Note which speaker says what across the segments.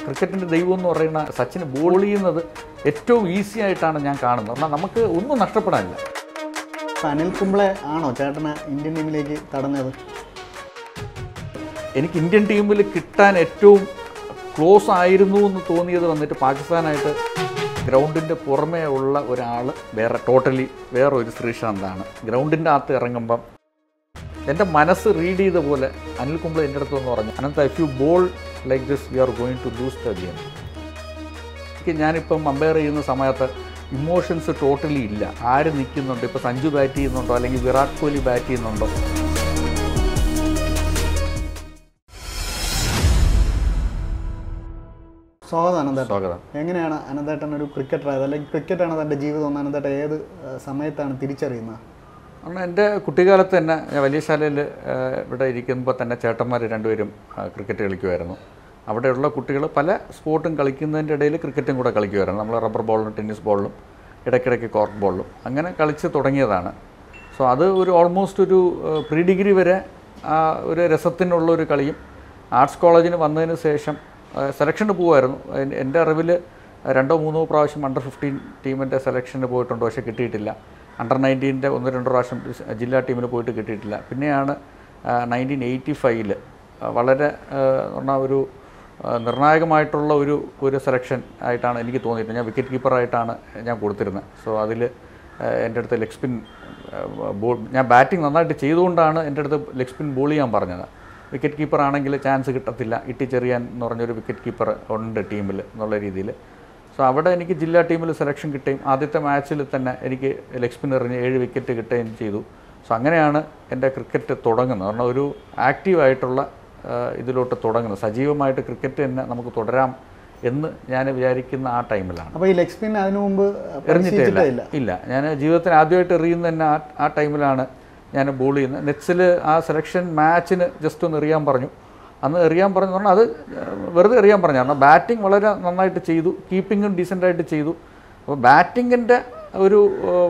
Speaker 1: ക്രിക്കറ്റിൻ്റെ ദൈവം എന്ന് പറയുന്ന സച്ചിന് ബോൾ ചെയ്യുന്നത് ഏറ്റവും ഈസി ആയിട്ടാണ് ഞാൻ കാണുന്നത്. കാരണം നമുക്ക് ഒന്നും നഷ്ടപ്പെടാനില്ല.
Speaker 2: അനിൽ കുംബ്ലെ ആണോ ചേട്ടനെ ഇന്ത്യൻ ടീമിലേക്ക് തടഞ്ഞത്?
Speaker 1: എനിക്ക് ഇന്ത്യൻ ടീമിൽ കിട്ടാൻ ഏറ്റവും ക്ലോസ് ആയിരുന്നു എന്ന് തോന്നിയത് വന്നിട്ട് പാകിസ്ഥാനായിട്ട് ഗ്രൗണ്ടിൻ്റെ പുറമേ ഉള്ള ഒരാൾ വേറെ ഒരു ശ്രീശാന്താണ്. ഗ്രൗണ്ടിൻ്റെ അകത്ത് ഇറങ്ങുമ്പം എൻ്റെ മനസ്സ് റീഡ് ചെയ്ത പോലെ അനിൽ കുംബ്ലെ എൻ്റെ അടുത്ത് എന്ന് പറഞ്ഞു, Anantha, if you bowl like this you are going to lose the game. ഞാനിപ്പം അമ്പയർ ചെയ്യുന്ന സമയത്ത് ഇമോഷൻസ് ടോട്ടലി ഇല്ല. ആര് നിൽക്കുന്നുണ്ട്, ഇപ്പോൾ സഞ്ജു ബാറ്റ് ചെയ്യുന്നുണ്ടോ അല്ലെങ്കിൽ വിരാട് കോഹ്ലി ബാറ്റ് ചെയ്യുന്നുണ്ടോ.
Speaker 2: സ്വാഗതം അനന്തേട്ടൻ. സ്വാഗതം. എങ്ങനെയാണ് അനന്തേട്ടൻ ഒരു ക്രിക്കറ്ററായത്, അല്ലെങ്കിൽ ക്രിക്കറ്റാണ് തൻ്റെ ജീവിതം? അനന്തേട്ടൻ ഏത് സമയത്താണ് തിരിച്ചറിയുന്നത്?
Speaker 1: കാരണം എൻ്റെ കുട്ടിക്കാലത്ത് തന്നെ ഞാൻ വലിയ ശാലയിൽ ഇവിടെ ഇരിക്കുമ്പോൾ തന്നെ ചേട്ടന്മാർ രണ്ടുപേരും ക്രിക്കറ്റ് കളിക്കുമായിരുന്നു. അവിടെയുള്ള കുട്ടികൾ പല സ്പോർട്ടും കളിക്കുന്നതിൻ്റെ ഇടയിൽ ക്രിക്കറ്റും കൂടെ കളിക്കുമായിരുന്നു. നമ്മൾ റബ്ബർ ബോളിലും ടെന്നീസ് ബോളിലും ഇടയ്ക്കിടയ്ക്ക് കോർക്ക് ബോളിലും അങ്ങനെ കളിച്ച് തുടങ്ങിയതാണ്. സോ അത് ഒരു ഓൾമോസ്റ്റ് ഒരു പ്രീ ഡിഗ്രി വരെ ഒരു രസത്തിനുള്ളൊരു കളിയും. ആർട്സ് കോളേജിന് വന്നതിന് ശേഷം സെലക്ഷന് പോകുമായിരുന്നു. എൻ്റെ അറിവിൽ 2-3 പ്രാവശ്യം അണ്ടർ 15 ടീമിൻ്റെ സെലക്ഷന് പോയിട്ടുണ്ട്, പക്ഷേ കിട്ടിയിട്ടില്ല. അണ്ടർ 19-ൻ്റെ 1-2 പ്രാവശ്യം ജില്ലാ ടീമിൽ പോയിട്ട് കിട്ടിയിട്ടില്ല. പിന്നെയാണ് 1985 വളരെ പറഞ്ഞാൽ ഒരു നിർണായകമായിട്ടുള്ള ഒരു സെലക്ഷൻ ആയിട്ടാണ് എനിക്ക് തോന്നിയിട്ട്. ഞാൻ വിക്കറ്റ് കീപ്പറായിട്ടാണ് ഞാൻ കൊടുത്തിരുന്നത്. സോ അതിൽ എൻ്റെ അടുത്ത് ലെഗ് സ്പിൻ ബോൾ, ഞാൻ ബാറ്റിംഗ് നന്നായിട്ട് ചെയ്തുകൊണ്ടാണ് എൻ്റെ അടുത്ത് ലെഗ് സ്പിൻ ബോൾ ചെയ്യാൻ പറഞ്ഞത്. വിക്കറ്റ് കീപ്പർ ആണെങ്കിൽ ചാൻസ് കിട്ടത്തില്ല, ഇട്ടിച്ചെറിയാൻ എന്ന് പറഞ്ഞൊരു വിക്കറ്റ് കീപ്പർ ഉണ്ട് ടീമിൽ എന്നുള്ള രീതിയിൽ. സോ അവിടെ എനിക്ക് ജില്ലാ ടീമിൽ സെലക്ഷൻ കിട്ടുകയും ആദ്യത്തെ മാച്ചിൽ തന്നെ എനിക്ക് ലെഗ് സ്പിൻ എറിഞ്ഞ് 7 വിക്കറ്റ് കിട്ടുകയും ചെയ്തു. സോ അങ്ങനെയാണ് എൻ്റെ ക്രിക്കറ്റ് തുടങ്ങുന്നത്. കാരണം ഒരു ആക്റ്റീവായിട്ടുള്ള ഇതിലോട്ട് തുടങ്ങുന്നത്, സജീവമായിട്ട് ക്രിക്കറ്റ് തന്നെ നമുക്ക് തുടരാം എന്ന് ഞാൻ വിചാരിക്കുന്ന ആ ടൈമിലാണ്.
Speaker 2: അപ്പോൾ ഈ ലെഗ് സ്പിൻ അതിനു മുമ്പ്
Speaker 1: എറിഞ്ഞിട്ടില്ല. ഇല്ല, ഞാൻ ജീവിതത്തിൽ ആദ്യമായിട്ട് എറിയുന്ന തന്നെ ആ ടൈമിലാണ് ഞാൻ ബോൾ ചെയ്യുന്നത്. നെറ്റ്സിൽ ആ സെലക്ഷൻ മാച്ചിന് ജസ്റ്റ് ഒന്ന് എറിയാൻ പറഞ്ഞു. അന്ന് എറിയാൻ പറഞ്ഞു പറഞ്ഞാൽ അത് വെറുതെ എറിയാൻ പറഞ്ഞു. കാരണം ബാറ്റിംഗ് വളരെ നന്നായിട്ട് ചെയ്തു, കീപ്പിങ്ങും ഡീസൻ്റായിട്ട് ചെയ്തു. അപ്പോൾ ബാറ്റിങ്ങിൻ്റെ ഒരു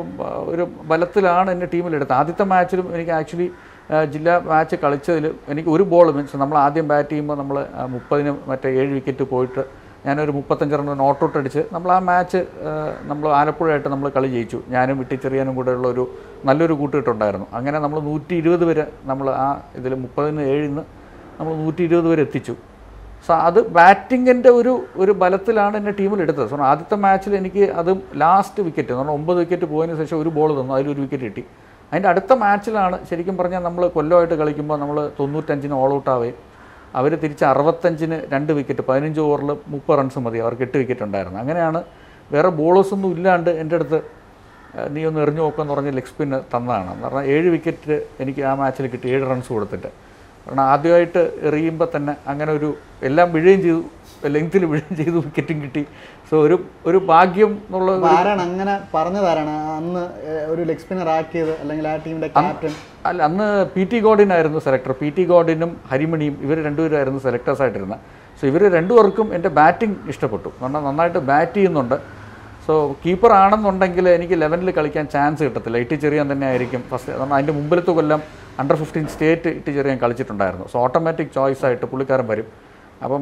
Speaker 1: ബലത്തിലാണ് എൻ്റെ ടീമിലെടുത്തത്. ആദ്യത്തെ മാച്ചിലും എനിക്ക് ആക്ച്വലി ജില്ലാ മാച്ച് കളിച്ചതിൽ എനിക്ക് ഒരു ബോൾ മീൻസ് നമ്മൾ ആദ്യം ബാറ്റ് ചെയ്യുമ്പോൾ നമ്മൾ 30-ന് 7 വിക്കറ്റ് പോയിട്ട് ഞാനൊരു 35 റൺ നോട്ട് ഔട്ട് അടിച്ച് നമ്മൾ ആ മാച്ച് നമ്മൾ ആലപ്പുഴയായിട്ട് നമ്മൾ കളി ജയിച്ചു. ഞാനും വിട്ടിച്ചെറിയാനും കൂടെ ഉള്ളൊരു നല്ലൊരു കൂട്ടുകെട്ടുണ്ടായിരുന്നു. അങ്ങനെ നമ്മൾ 120 വരെ നമ്മൾ ആ ഇതിൽ 30-7 നമ്മൾ 120 വരെ എത്തിച്ചു. സോ അത് ബാറ്റിങ്ങിൻ്റെ ഒരു ബലത്തിലാണ് എൻ്റെ ടീമിലെടുത്തത്. സോ ആദ്യത്തെ മാച്ചിൽ എനിക്ക് അതും ലാസ്റ്റ് വിക്കറ്റ് എന്ന് പറഞ്ഞാൽ 9 വിക്കറ്റ് പോയതിന് ശേഷം ഒരു ബോൾ തന്നു, അതിലൊരു വിക്കറ്റ് കിട്ടി. അതിൻ്റെ അടുത്ത മാച്ചിലാണ് ശരിക്കും പറഞ്ഞാൽ നമ്മൾ കൊല്ലമായിട്ട് കളിക്കുമ്പോൾ നമ്മൾ 95-ന് ഓൾ ഔട്ട് ആവുകയും അവർ തിരിച്ച് 65-ന് 2 വിക്കറ്റ്, 15 ഓവറിൽ 30 റൺസ് മതി, അവർക്ക് 8 വിക്കറ്റ് ഉണ്ടായിരുന്നു. അങ്ങനെയാണ് വേറെ ബോളേഴ്സൊന്നും ഇല്ലാണ്ട് എൻ്റെ അടുത്ത് നീ ഒന്ന് എറിഞ്ഞു നോക്കുമെന്ന് പറഞ്ഞ് ലെഗ് സ്പിന്ന് തന്നതാണ്. എന്ന് പറഞ്ഞാൽ 7 വിക്കറ്റ് എനിക്ക് ആ മാച്ചിൽ കിട്ടി, 7 റൺസ് കൊടുത്തിട്ട്. കാരണം ആദ്യമായിട്ട് എറിയുമ്പോൾ തന്നെ അങ്ങനെ എല്ലാം വീഴുകയും ചെയ്തു, ലെങ്ത്തിൽ വീഴുകയും ചെയ്തു, വിക്കറ്റും കിട്ടി. സോ ഒരു ഭാഗ്യം എന്നുള്ള
Speaker 2: അങ്ങനെ പറഞ്ഞതാരാണ് അന്ന് ഒരു ലെഗ് സ്പിന്നർ ആക്കിയത്, അല്ലെങ്കിൽ ആ ടീമിൻ്റെ ക്യാപ്റ്റൻ?
Speaker 1: അല്ല, അന്ന് PT ഗോഡിനായിരുന്നു സെലക്ടർ. PT ഗോഡിനും ഹരിമണിയും ഇവർ രണ്ടുപേരായിരുന്നു സെലക്ടേഴ്സായിട്ടിരുന്നത്. സോ ഇവർ രണ്ടുപേർക്കും എൻ്റെ ബാറ്റിംഗ് ഇഷ്ടപ്പെട്ടു. കാരണം നന്നായിട്ട് ബാറ്റ് ചെയ്യുന്നുണ്ട്. സോ കീപ്പർ ആണെന്നുണ്ടെങ്കിൽ എനിക്ക് 11-ൽ കളിക്കാൻ ചാൻസ് കിട്ടത്തില്ല, ഇട്ടിച്ചെറിയാൻ തന്നെ ആയിരിക്കും ഫസ്റ്റ്. കാരണം അതിൻ്റെ മുമ്പിലത്തെ കൊല്ലം അണ്ടർ 15 സ്റ്റേറ്റ് ഇട്ടിച്ചെറിയാൻ കളിച്ചിട്ടുണ്ടായിരുന്നു. സോ ഓട്ടോമാറ്റിക് ചോയ്സായിട്ട് പുള്ളിക്കാരൻ വരും. അപ്പം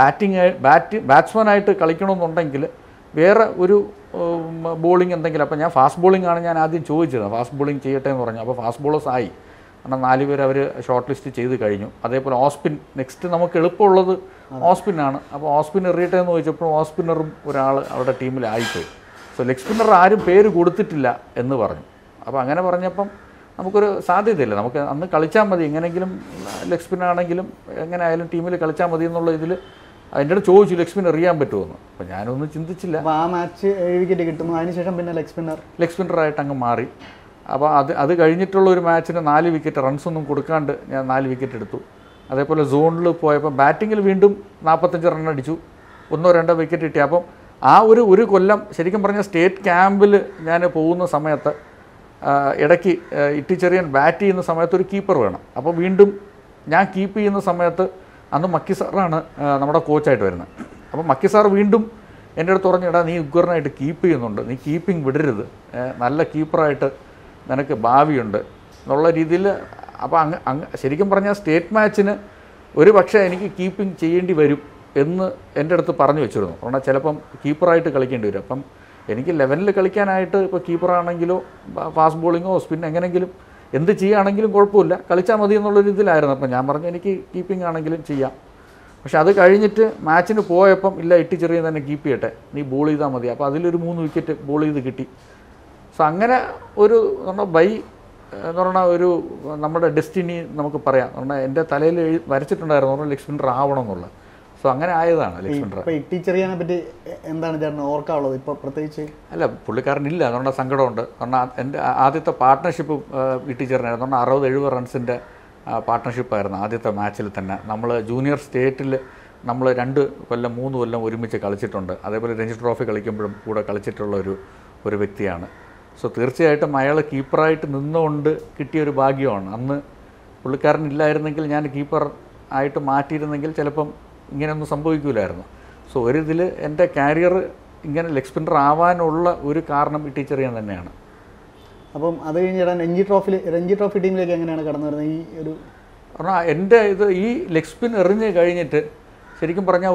Speaker 1: ബാറ്റ്സ്മാനായിട്ട് കളിക്കണമെന്നുണ്ടെങ്കിൽ വേറെ ഒരു ബോളിംഗ് എന്തെങ്കിലും. അപ്പോൾ ഞാൻ ഫാസ്റ്റ് ബോളിംഗ് ആണ് ഞാൻ ആദ്യം ചോദിച്ചത്, ഫാസ്റ്റ് ബോളിംഗ് ചെയ്യട്ടെ എന്ന് പറഞ്ഞു. അപ്പോൾ ഫാസ്റ്റ് ബോളേഴ്സ് ആയി. കാരണം 4 പേര് അവർ ഷോർട്ട് ലിസ്റ്റ് ചെയ്ത് കഴിഞ്ഞു. അതേപോലെ ഓസ്പിൻ നെക്സ്റ്റ് നമുക്ക് എളുപ്പമുള്ളത് ഓസ്പിന്നാണ്. അപ്പോൾ ഓസ്പിൻ എറിയട്ടെ എന്ന് ചോദിച്ചപ്പോൾ ഓസ്പിന്നറും ഒരാൾ അവരുടെ ടീമിലായിപ്പോയി. സോ ലെഗ് സ്പിന്നർ ആരും പേര് കൊടുത്തിട്ടില്ല എന്ന് പറഞ്ഞു. അപ്പോൾ അങ്ങനെ പറഞ്ഞപ്പം നമുക്കൊരു സാധ്യതയില്ല, നമുക്ക് അന്ന് കളിച്ചാൽ മതി, എങ്ങനെയെങ്കിലും ലെഗ് സ്പിന്നാണെങ്കിലും എങ്ങനെ ആയാലും ടീമിൽ കളിച്ചാൽ മതി എന്നുള്ള ഇതിൽ അതിൻ്റെ അടുത്ത് ചോദിച്ചു ലെഗ് സ്പിൻ എറിയാൻ പറ്റുമെന്ന്. അപ്പോൾ ഞാനൊന്നും ചിന്തിച്ചില്ല.
Speaker 2: ആ മാച്ച് 7 വിക്കറ്റ് കിട്ടുന്നു, അതിനുശേഷം പിന്നെ ലെഗ്
Speaker 1: സ്പിന്നറായിട്ട് അങ്ങ് മാറി. അപ്പോൾ അത് കഴിഞ്ഞിട്ടുള്ള ഒരു മാച്ചിന് 4 വിക്കറ്റ്, റൺസൊന്നും കൊടുക്കാണ്ട് ഞാൻ 4 വിക്കറ്റ് എടുത്തു. അതേപോലെ സോണിൽ പോയപ്പോൾ ബാറ്റിങ്ങിൽ വീണ്ടും 45 റൺ അടിച്ചു, 1-2 വിക്കറ്റ് കിട്ടി. അപ്പം ആ ഒരു കൊല്ലം ശരിക്കും പറഞ്ഞാൽ സ്റ്റേറ്റ് ക്യാമ്പിൽ ഞാൻ പോകുന്ന സമയത്ത് ഇടയ്ക്ക് ഇട്ടിച്ചെറിയാൻ ബാറ്റ് ചെയ്യുന്ന സമയത്ത് ഒരു കീപ്പർ വേണം. അപ്പോൾ വീണ്ടും ഞാൻ കീപ്പ് ചെയ്യുന്ന സമയത്ത് അന്ന് മക്കി സാറാണ് നമ്മുടെ കോച്ചായിട്ട് വരുന്നത്. അപ്പോൾ മക്കി സാർ വീണ്ടും എൻ്റെ അടുത്ത് പറഞ്ഞു, എടാ നീ ഉഗ്രനായിട്ട് കീപ്പ് ചെയ്യുന്നുണ്ട്, നീ കീപ്പിംഗ് വിടരുത്, നല്ല കീപ്പറായിട്ട് നിനക്ക് ഭാവിയുണ്ട് എന്നുള്ള രീതിയിൽ. അപ്പോൾ ശരിക്കും പറഞ്ഞാൽ സ്റ്റേറ്റ് മാച്ചിന് ഒരു പക്ഷേ എനിക്ക് കീപ്പിംഗ് ചെയ്യേണ്ടി വരും എന്ന് എൻ്റെ അടുത്ത് പറഞ്ഞു വെച്ചിരുന്നു. കാരണം ചിലപ്പം കീപ്പറായിട്ട് കളിക്കേണ്ടി വരും. അപ്പം എനിക്ക് 11ൽ കളിക്കാനായിട്ട് ഇപ്പോൾ കീപ്പറാണെങ്കിലോ ഫാസ്റ്റ് ബോളിങ്ങോ സ്പിൻ എങ്ങനെയെങ്കിലും എന്ത് ചെയ്യുകയാണെങ്കിലും കുഴപ്പമില്ല, കളിച്ചാൽ മതി എന്നുള്ളൊരു ഇതിലായിരുന്നു. അപ്പം ഞാൻ പറഞ്ഞു എനിക്ക് കീപ്പിംഗ് ആണെങ്കിലും ചെയ്യാം. പക്ഷെ അത് കഴിഞ്ഞിട്ട് മാച്ചിന് പോയപ്പം ഇല്ല, ഇട്ടിച്ചെറിയാൻ തന്നെ കീപ്പ് ചെയ്യട്ടെ, നീ ബോൾ ചെയ്താൽ മതി. അപ്പോൾ അതിലൊരു 3 വിക്കറ്റ് ബോൾ ചെയ്ത് കിട്ടി. സോ അങ്ങനെ ഒരു എന്ന് പറഞ്ഞാൽ ഒരു നമ്മുടെ ഡെസ്റ്റിനി നമുക്ക് പറയാം. പറഞ്ഞാൽ എൻ്റെ തലയിൽ വരച്ചിട്ടുണ്ടായിരുന്നു പറഞ്ഞാൽ ലെഗ് സ്പിന്നർ ആവണം എന്നുള്ളത്. സോ അങ്ങനെ ആയതാണ് ലെഗ് സ്പിന്നർ.
Speaker 2: ഇപ്പോൾ ഇട്ടിച്ചെറിയാനെ പറ്റി എന്താണ് ചേട്ടൻ ഓർക്കാനുള്ളത് ഇപ്പോൾ പ്രത്യേകിച്ച്?
Speaker 1: അല്ല, പുള്ളിക്കാരനില്ല, അതുകൊണ്ട് സങ്കടമുണ്ട്. കാരണം എൻ്റെ ആദ്യത്തെ പാർട്ട്ണർഷിപ്പ് ഇട്ടിച്ചെറിയായിരുന്നു. പറഞ്ഞാൽ 60-70 റൺസിൻ്റെ പാർട്ട്ണർഷിപ്പായിരുന്നു ആദ്യത്തെ മാച്ചിൽ തന്നെ. നമ്മൾ ജൂനിയർ സ്റ്റേറ്റിൽ നമ്മൾ 2 കൊല്ലം 3 കൊല്ലം ഒരുമിച്ച് കളിച്ചിട്ടുണ്ട്. അതേപോലെ രഞ്ജി ട്രോഫി കളിക്കുമ്പോഴും കൂടെ കളിച്ചിട്ടുള്ള ഒരു വ്യക്തിയാണ്. സോ തീർച്ചയായിട്ടും അയാൾ കീപ്പറായിട്ട് നിന്നുകൊണ്ട് കിട്ടിയൊരു ഭാഗ്യമാണ്. അന്ന് പുള്ളിക്കാരനില്ലായിരുന്നെങ്കിൽ ഞാൻ കീപ്പർ ആയിട്ട് മാറ്റിയിരുന്നെങ്കിൽ ചിലപ്പം ഇങ്ങനെയൊന്നും സംഭവിക്കില്ലായിരുന്നു. സോ ഒരിതിൽ എൻ്റെ കാരിയർ ഇങ്ങനെ ലെഗ് സ്പിന്നർ ആവാനുള്ള ഒരു കാരണം ഇട്ടിച്ചെറിയാൻ തന്നെയാണ്.
Speaker 2: അപ്പം അത് കഴിഞ്ഞിടാൻ രഞ്ജി ട്രോഫി ടീമിലേക്ക് എങ്ങനെയാണ് കടന്നു വരുന്നത്? ഈ ഒരു
Speaker 1: പറഞ്ഞാൽ എൻ്റെ ഈ ലെഗ് സ്പിൻ എറിഞ്ഞ് കഴിഞ്ഞിട്ട് ശരിക്കും പറഞ്ഞാൽ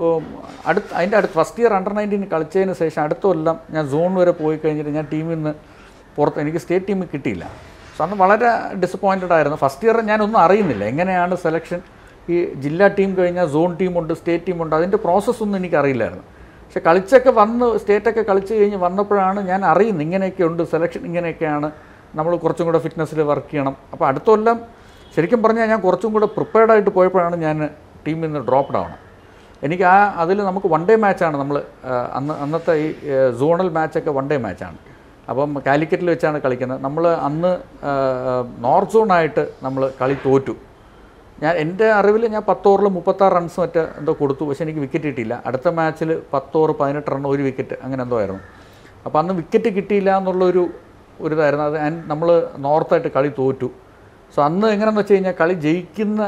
Speaker 1: അതിൻ്റെ അടുത്ത് ഫസ്റ്റ് ഇയർ അണ്ടർ-19 കളിച്ചതിന് ശേഷം അടുത്ത കൊല്ലം ഞാൻ സോൺ വരെ പോയി കഴിഞ്ഞിട്ട് ഞാൻ ടീമിൽ നിന്ന് പുറത്ത്, എനിക്ക് സ്റ്റേറ്റ് ടീമിൽ കിട്ടിയില്ല. സോ അന്ന് വളരെ ഡിസപ്പോയിൻറ്റഡ് ആയിരുന്നു. ഫസ്റ്റ് ഇയർ ഞാനൊന്നും അറിയുന്നില്ല എങ്ങനെയാണ് സെലക്ഷൻ. ഈ ജില്ലാ ടീം കഴിഞ്ഞാൽ സോൺ ടീമുണ്ട്, സ്റ്റേറ്റ് ടീമുണ്ട്, അതിൻ്റെ പ്രോസസ്സൊന്നും എനിക്കറിയില്ലായിരുന്നു. പക്ഷെ കളിച്ചൊക്കെ സ്റ്റേറ്റൊക്കെ കളിച്ച് കഴിഞ്ഞ് വന്നപ്പോഴാണ് ഞാൻ അറിയുന്നത് ഇങ്ങനെയൊക്കെ ഉണ്ട്, സെലക്ഷൻ ഇങ്ങനെയൊക്കെയാണ്, നമ്മൾ കുറച്ചും കൂടെ ഫിറ്റ്നസ്സിൽ വർക്ക് ചെയ്യണം. അപ്പോൾ അടുത്ത കൊല്ലം ശരിക്കും പറഞ്ഞാൽ ഞാൻ കുറച്ചും കൂടെ പ്രിപ്പയർഡായിട്ട് പോയപ്പോഴാണ് ഞാൻ ടീമിൽ നിന്ന് ഡ്രോപ്പ് ഡൗൺ. എനിക്ക് അതിൽ നമുക്ക് 1 ഡേ മാച്ചാണ് നമ്മൾ അന്നത്തെ ഈ സോണൽ മാച്ചൊക്കെ 1 ഡേ മാച്ചാണ്. അപ്പം കാലിക്കറ്റിൽ വെച്ചാണ് കളിക്കുന്നത്. നമ്മൾ അന്ന് നോർത്ത് സോണായിട്ട് നമ്മൾ കളി തോറ്റു. എൻ്റെ അറിവിൽ ഞാൻ 10 ഓവറിൽ 36 റൺസ് എന്തോ കൊടുത്തു. പക്ഷേ എനിക്ക് വിക്കറ്റ് കിട്ടിയില്ല. അടുത്ത മാച്ചിൽ 10 ഓവർ 18 റൺ 1 വിക്കറ്റ് അങ്ങനെ എന്തോ ആയിരുന്നു. അപ്പോൾ അന്ന് വിക്കറ്റ് കിട്ടിയില്ല എന്നുള്ളൊരു ഇതായിരുന്നു. അത് നമ്മൾ നോർത്തായിട്ട് കളി തോറ്റു. സോ അന്ന് എങ്ങനെയെന്ന് വെച്ച് കഴിഞ്ഞാൽ കളി ജയിക്കുന്ന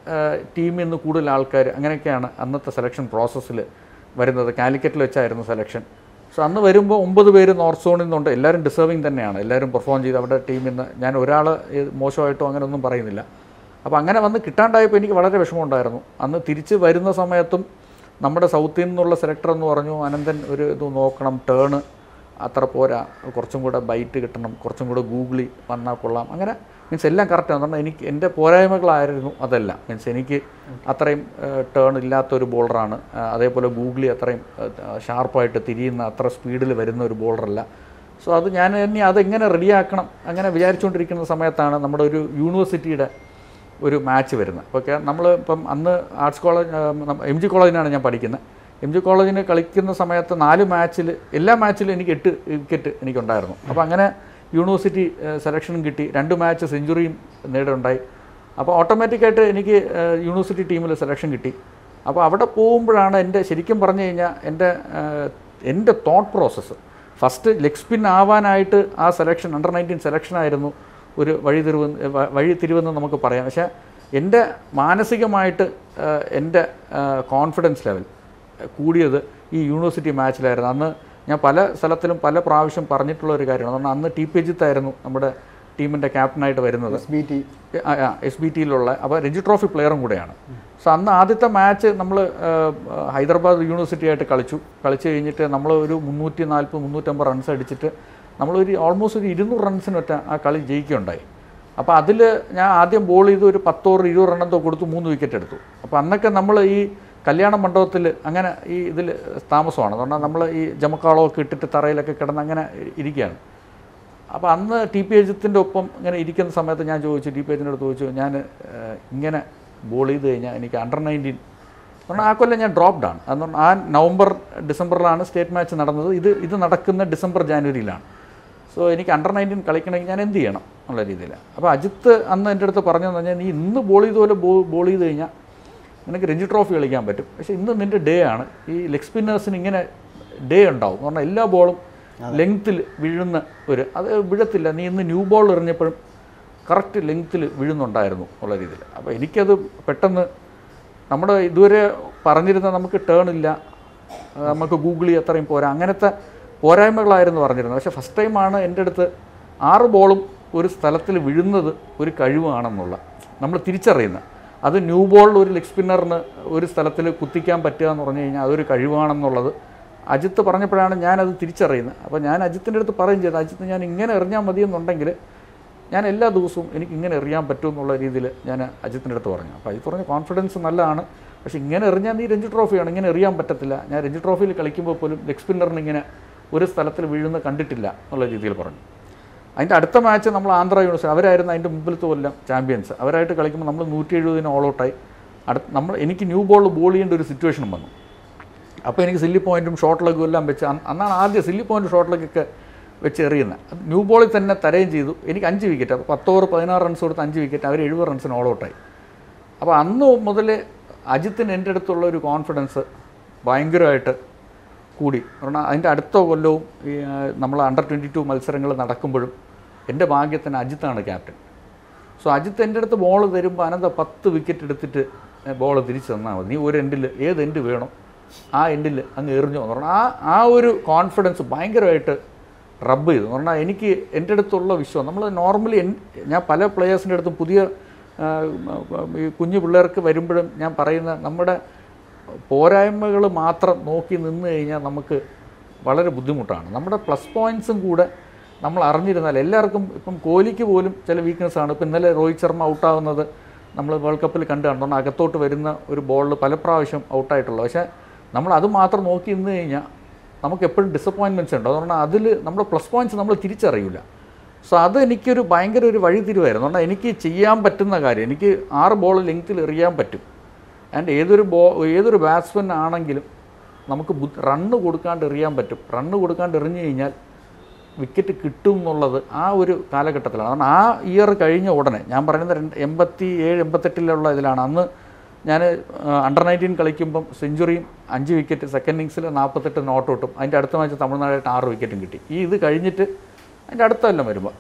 Speaker 1: ടീമിൽ നിന്ന് കൂടുതൽ ആൾക്കാർ, അങ്ങനെയൊക്കെയാണ് അന്നത്തെ സെലക്ഷൻ പ്രോസസ്സിൽ വരുന്നത്. കാലിക്കറ്റിൽ വെച്ചായിരുന്നു സെലക്ഷൻ. സോ അന്ന് വരുമ്പോൾ 9 പേര് നോർത്ത് സോണിൽ നിന്നുണ്ട്. എല്ലാവരും ഡിസേർവിങ് തന്നെയാണ്, എല്ലാവരും പെർഫോം ചെയ്ത് അവരുടെ ടീമിൽ നിന്ന്. ഞാൻ ഒരാൾ മോശമായിട്ടോ അങ്ങനെയൊന്നും പറയുന്നില്ല. അപ്പോൾ അങ്ങനെ വന്ന് കിട്ടാണ്ടായപ്പോൾ എനിക്ക് വളരെ വിഷമമുണ്ടായിരുന്നു. അന്ന് തിരിച്ച് വരുന്ന സമയത്തും നമ്മുടെ സൗത്തിൽ നിന്നുള്ള സെലക്ടർ എന്ന് പറഞ്ഞു, അനന്തൻ ഒരു ഇത് നോക്കണം, ടേണ് അത്ര പോരാ, കുറച്ചും കൂടെ ബൈറ്റ് കിട്ടണം, കുറച്ചും കൂടെ ഗൂഗിളി വന്നാൽ കൊള്ളാം. അങ്ങനെ മീൻസ് എല്ലാം കറക്റ്റാണ്. കാരണം എനിക്ക് എൻ്റെ പോരായ്മകളായിരുന്നു അതെല്ലാം. മീൻസ് എനിക്ക് അത്രയും ടേൺ ഇല്ലാത്തൊരു ബോളറാണ്. അതേപോലെ ഗൂഗിളി അത്രയും ഷാർപ്പായിട്ട് തിരിയുന്ന അത്ര സ്പീഡിൽ വരുന്ന ഒരു ബോളറല്ല. സോ അത് ഞാൻ ഇനി അതെങ്ങനെ റെഡിയാക്കണം അങ്ങനെ വിചാരിച്ചുകൊണ്ടിരിക്കുന്ന സമയത്താണ് നമ്മുടെ ഒരു യൂണിവേഴ്സിറ്റിയുടെ ഒരു മാച്ച് വരുന്നത്. ഓക്കെ, നമ്മൾ ഇപ്പം അന്ന് ആർട്സ് കോളേജ് MG കോളേജിനാണ് ഞാൻ പഠിക്കുന്നത്. MG കോളേജിന് കളിക്കുന്ന സമയത്ത് 4 മാച്ചിൽ എല്ലാ മാച്ചിലും എനിക്ക് 8 വിക്കറ്റ് എനിക്കുണ്ടായിരുന്നു. അപ്പോൾ അങ്ങനെ യൂണിവേഴ്സിറ്റി സെലക്ഷനും കിട്ടി. 2 മാച്ച് സെഞ്ചുറിയും നേടുണ്ടായി. അപ്പോൾ ഓട്ടോമാറ്റിക്കായിട്ട് എനിക്ക് യൂണിവേഴ്സിറ്റി ടീമിൽ സെലക്ഷൻ കിട്ടി. അപ്പോൾ അവിടെ പോകുമ്പോഴാണ് എൻ്റെ ശരിക്കും പറഞ്ഞു കഴിഞ്ഞാൽ എൻ്റെ thought process first leg spin ആവാനായിട്ട് ആ സെലക്ഷൻ അണ്ടർ-19 സെലക്ഷനായിരുന്നു ഒരു വഴിത്തിരിവെന്ന് നമുക്ക് പറയാം. പക്ഷേ എൻ്റെ മാനസികമായിട്ട് എൻ്റെ കോൺഫിഡൻസ് ലെവൽ കൂടിയത് ഈ യൂണിവേഴ്സിറ്റി മാച്ചിലായിരുന്നു. അന്ന് ഞാൻ പല സ്ഥലത്തിലും പല പ്രാവശ്യം പറഞ്ഞിട്ടുള്ള ഒരു കാര്യമാണ്. കാരണം അന്ന് TP അജിത്തായിരുന്നു നമ്മുടെ ടീമിൻ്റെ ക്യാപ്റ്റനായിട്ട് വരുന്നത്, SBTയിലുള്ള. അപ്പോൾ രഞ്ജി ട്രോഫി പ്ലെയറും കൂടെയാണ്. സോ അന്ന് ആദ്യത്തെ മാച്ച് നമ്മൾ ഹൈദരാബാദ് യൂണിവേഴ്സിറ്റി ആയിട്ട് കളിച്ച് കഴിഞ്ഞിട്ട് നമ്മൾ ഒരു 340-350 റൺസ് അടിച്ചിട്ട് നമ്മളൊരു ഓൾമോസ്റ്റ് ഒരു 200 റൺസിനൊറ്റ ആ കളി ജയിക്കുകയുണ്ടായി. അപ്പോൾ അതിൽ ഞാൻ ആദ്യം ബോൾ ചെയ്ത് ഒരു 10 ഓവർ 20 റണ്ണെന്തോ കൊടുത്തു, 3 വിക്കറ്റ് എടുത്തു. അപ്പോൾ അന്നൊക്കെ നമ്മൾ ഈ കല്യാണ മണ്ഡപത്തിൽ അങ്ങനെ ഈ ഇതിൽ താമസമാണ്. കാരണം നമ്മൾ ഈ ജമക്കാളമൊക്കെ ഇട്ടിട്ട് തറയിലൊക്കെ കിടന്ന് അങ്ങനെ ഇരിക്കുകയാണ്. അപ്പോൾ അന്ന് TP അജിത്തിൻ്റെ ഒപ്പം ഇങ്ങനെ ഇരിക്കുന്ന സമയത്ത് ഞാൻ ചോദിച്ചു, TP അജിത്തിൻ്റെ അടുത്ത് ചോദിച്ചു, ഞാൻ ഇങ്ങനെ ബോൾ ചെയ്ത് കഴിഞ്ഞാൽ എനിക്ക് അണ്ടർ-19 കാരണം ആ കൊല്ലം ഞാൻ ഡ്രോപ്ഡ് ആണ്. അതുകൊണ്ട് ആ ഡിസംബറിലാണ് സ്റ്റേറ്റ് മാച്ച് നടന്നത്. ഇത് നടക്കുന്ന ഡിസംബർ ജാനുവരിയിലാണ്. സോ എനിക്ക് അണ്ടർ-19 കളിക്കണമെങ്കിൽ ഞാൻ എന്ത് ചെയ്യണം എന്നുള്ള രീതിയിൽ. അപ്പോൾ അജിത്ത് അന്ന് എൻ്റെ അടുത്ത് പറഞ്ഞതെന്ന് പറഞ്ഞാൽ, നീ ഇന്ന് ബോൾ ചെയ്തപോലെ ബോൾ ചെയ്ത് കഴിഞ്ഞാൽ നിനക്ക് രഞ്ജി ട്രോഫി കളിക്കാൻ പറ്റും. പക്ഷേ ഇന്ന് നിൻ്റെ ഡേ ആണ്. ഈ ലെഗ് സ്പിന്നേഴ്സിന് ഇങ്ങനെ ഡേ ഉണ്ടാവും. എന്ന് പറഞ്ഞാൽ എല്ലാ ബോളും ലെങ്ത്തിൽ വീഴുന്ന അത് വീഴത്തില്ല. നീ ഇന്ന് ന്യൂ ബോൾ എറിഞ്ഞപ്പോഴും കറക്റ്റ് ലെങ്ത്തിൽ വീഴുന്നുണ്ടായിരുന്നു ഉള്ള രീതിയിൽ. അപ്പോൾ എനിക്കത് പെട്ടെന്ന് നമ്മുടെ ഇതുവരെ പറഞ്ഞിരുന്ന നമുക്ക് ടേൺ ഇല്ല, നമുക്ക് ഗൂഗിളി അത്രയും പോരാ, അങ്ങനത്തെ പോരായ്മകളായിരുന്നു പറഞ്ഞിരുന്നത്. പക്ഷേ ഫസ്റ്റ് ടൈമാണ് എൻ്റെ അടുത്ത് 6 ബോളും ഒരു സ്ഥലത്തിൽ വീഴുന്നത് ഒരു കഴിവാണെന്നുള്ള നമ്മൾ തിരിച്ചറിയുന്നത്. അത് ന്യൂ ബോളിൽ ഒരു ലെഗ് സ്പിന്നറിന് ഒരു സ്ഥലത്തിൽ കുത്തിക്കാൻ പറ്റുക എന്ന് പറഞ്ഞു കഴിഞ്ഞാൽ അതൊരു കഴിവാണെന്നുള്ളത് അജിത്ത് പറഞ്ഞപ്പോഴാണ് ഞാനത് തിരിച്ചറിയുന്നത്. അപ്പോൾ ഞാൻ അജിത്തിൻ്റെ അടുത്ത് പറയും ചെയ്തു, അജിത്ത് ഞാൻ ഇങ്ങനെ എറിഞ്ഞാൽ മതിയെന്നുണ്ടെങ്കിൽ ഞാൻ എല്ലാ ദിവസവും എനിക്ക് ഇങ്ങനെ എറിയാൻ പറ്റുമെന്നുള്ള രീതിയിൽ ഞാൻ അജിത്തിൻ്റെ അടുത്ത് പറഞ്ഞു. അപ്പോൾ അജിത്ത് പറഞ്ഞ കോൺഫിഡൻസ് നല്ലതാണ്, പക്ഷേ ഇങ്ങനെ എറിഞ്ഞാൽ നീ രഞ്ജി ട്രോഫിയാണ്, ഇങ്ങനെ എറിയാൻ പറ്റത്തില്ല. ഞാൻ രഞ്ജി ട്രോഫിയിൽ കളിക്കുമ്പോൾ പോലും ലെഗ് സ്പിന്നറിന് ഇങ്ങനെ ഒരു സ്ഥലത്തിൽ വീഴുന്ന കണ്ടിട്ടില്ല എന്നുള്ള രീതിയിൽ പറഞ്ഞു. അതിൻ്റെ അടുത്ത മാച്ച് നമ്മൾ ആന്ധ്ര യൂണിവേഴ്സിറ്റി, അവരായിരുന്നു അതിൻ്റെ മുമ്പിലത്തെ കൊല്ലം ചാമ്പ്യൻസ്. അവരായിട്ട് കളിക്കുമ്പോൾ നമ്മൾ 170 ഓൾ ഔട്ടായി. എനിക്ക് ന്യൂ ബോളിൽ ബോൾ ചെയ്യേണ്ട ഒരു സിറ്റുവേഷനും വന്നു. അപ്പോൾ എനിക്ക് സില്ലി പോയിൻറ്റും ഷോർട്ട് ലെഗും എല്ലാം വെച്ച്, അന്നാണ് ആദ്യം സില്ലി പോയിൻറ്റും ഷോർട്ട് ലെഗൊക്കെ വെച്ച് എറിയുന്നത്. ന്യൂ ബോളിൽ തന്നെ തരയും ചെയ്തു. എനിക്ക് 5 വിക്കറ്റ്, അപ്പോൾ 10 ഓവർ 16 റൺസ് കൊടുത്ത് 5 വിക്കറ്റ്, അവർ 70 റൺസിന് ഓൾ ഔട്ടായി. അപ്പോൾ അന്ന് മുതൽ അജിത്തിന് എൻ്റെ അടുത്തുള്ള ഒരു കോൺഫിഡൻസ് ഭയങ്കരമായിട്ട് കൂടി. കാരണം അതിൻ്റെ അടുത്ത കൊല്ലവും ഈ നമ്മൾ അണ്ടർ 22 മത്സരങ്ങൾ നടക്കുമ്പോഴും എൻ്റെ ഭാഗ്യത്തിന് അജിത്താണ് ക്യാപ്റ്റൻ. സോ അജിത്ത് എൻ്റെ അടുത്ത് ബോൾ തരുമ്പോൾ അനന്ത 10 വിക്കറ്റ് എടുത്തിട്ട് ബോൾ തിരിച്ച് തന്നാൽ മതി, നീ ഒരു എൻഡിൽ ഏത് എൻഡ് വേണം ആ എൻഡിൽ അങ്ങ് എറിഞ്ഞോ എന്ന് പറഞ്ഞാൽ ആ ഒരു കോൺഫിഡൻസ് ഭയങ്കരമായിട്ട് റബ്ബ് ചെയ്തു. എന്ന് പറഞ്ഞാൽ എനിക്ക് എൻ്റെ അടുത്തുള്ള വിശ്വാസം, നമ്മൾ നോർമലി ഞാൻ പല പ്ലെയേഴ്സിൻ്റെ അടുത്തും പുതിയ ഈ കുഞ്ഞു പിള്ളേർക്ക് വരുമ്പോഴും ഞാൻ പറയുന്ന നമ്മുടെ പോരായ്മകൾ മാത്രം നോക്കി നിന്ന് കഴിഞ്ഞാൽ നമുക്ക് വളരെ ബുദ്ധിമുട്ടാണ്. നമ്മുടെ പ്ലസ് പോയിൻറ്റ്സും കൂടെ നമ്മൾ അറിഞ്ഞിരുന്നാൽ എല്ലാവർക്കും, ഇപ്പം കോഹ്ലിക്ക് പോലും ചില വീക്ക്നെസ്സാണ്. ഇപ്പം ഇന്നലെ രോഹിത് ശർമ്മ ഔട്ടാവുന്നത് നമ്മൾ വേൾഡ് കപ്പിൽ കണ്ടു കാണുന്നുണ്ട്. അകത്തോട്ട് വരുന്ന ഒരു ബോളിൽ പല പ്രാവശ്യം ഔട്ടായിട്ടുള്ളത്. പക്ഷേ നമ്മൾ അത് മാത്രം നോക്കി നിന്ന് കഴിഞ്ഞാൽ നമുക്ക് എപ്പോഴും ഡിസപ്പോയിൻമെൻറ്റ്സ് ഉണ്ട്. അതുകൊണ്ട് അതിൽ നമ്മുടെ പ്ലസ് പോയിൻറ്റ്സ് നമ്മൾ തിരിച്ചറിയില്ല. സോ അത് എനിക്കൊരു ഭയങ്കര ഒരു വഴിത്തിരിവായിരുന്നു. അതുകൊണ്ട് എനിക്ക് ചെയ്യാൻ പറ്റുന്ന കാര്യം, എനിക്ക് 6 ബോൾ ലെങ്ത്തിൽ എറിയാൻ പറ്റും. ആൻഡ് ഏതൊരു ബാറ്റ്സ്മാൻ ആണെങ്കിലും നമുക്ക് റണ്ണ് കൊടുക്കാണ്ട് എറിയാൻ പറ്റും. റണ്ണ് കൊടുക്കാണ്ട് എറിഞ്ഞു കഴിഞ്ഞാൽ വിക്കറ്റ് കിട്ടും എന്നുള്ളത് ആ ഒരു കാലഘട്ടത്തിലാണ്. കാരണം ആ ഇയർ കഴിഞ്ഞ ഉടനെ ഞാൻ പറയുന്നത് 87-88 ഇതിലാണ്. അന്ന് ഞാൻ അണ്ടർ 19 കളിക്കുമ്പം സെഞ്ചുറിയും 5 വിക്കറ്റ്, സെക്കൻഡ് ഇന്നിങ്സിൽ 48 നോട്ട് ഔട്ടും, അതിൻ്റെ അടുത്ത മാച്ച് തമിഴ്നാടായിട്ട് 6 വിക്കറ്റും കിട്ടി. ഇത് കഴിഞ്ഞിട്ട് അതിൻ്റെ അടുത്ത കൊല്ലം വരുമ്പോൾ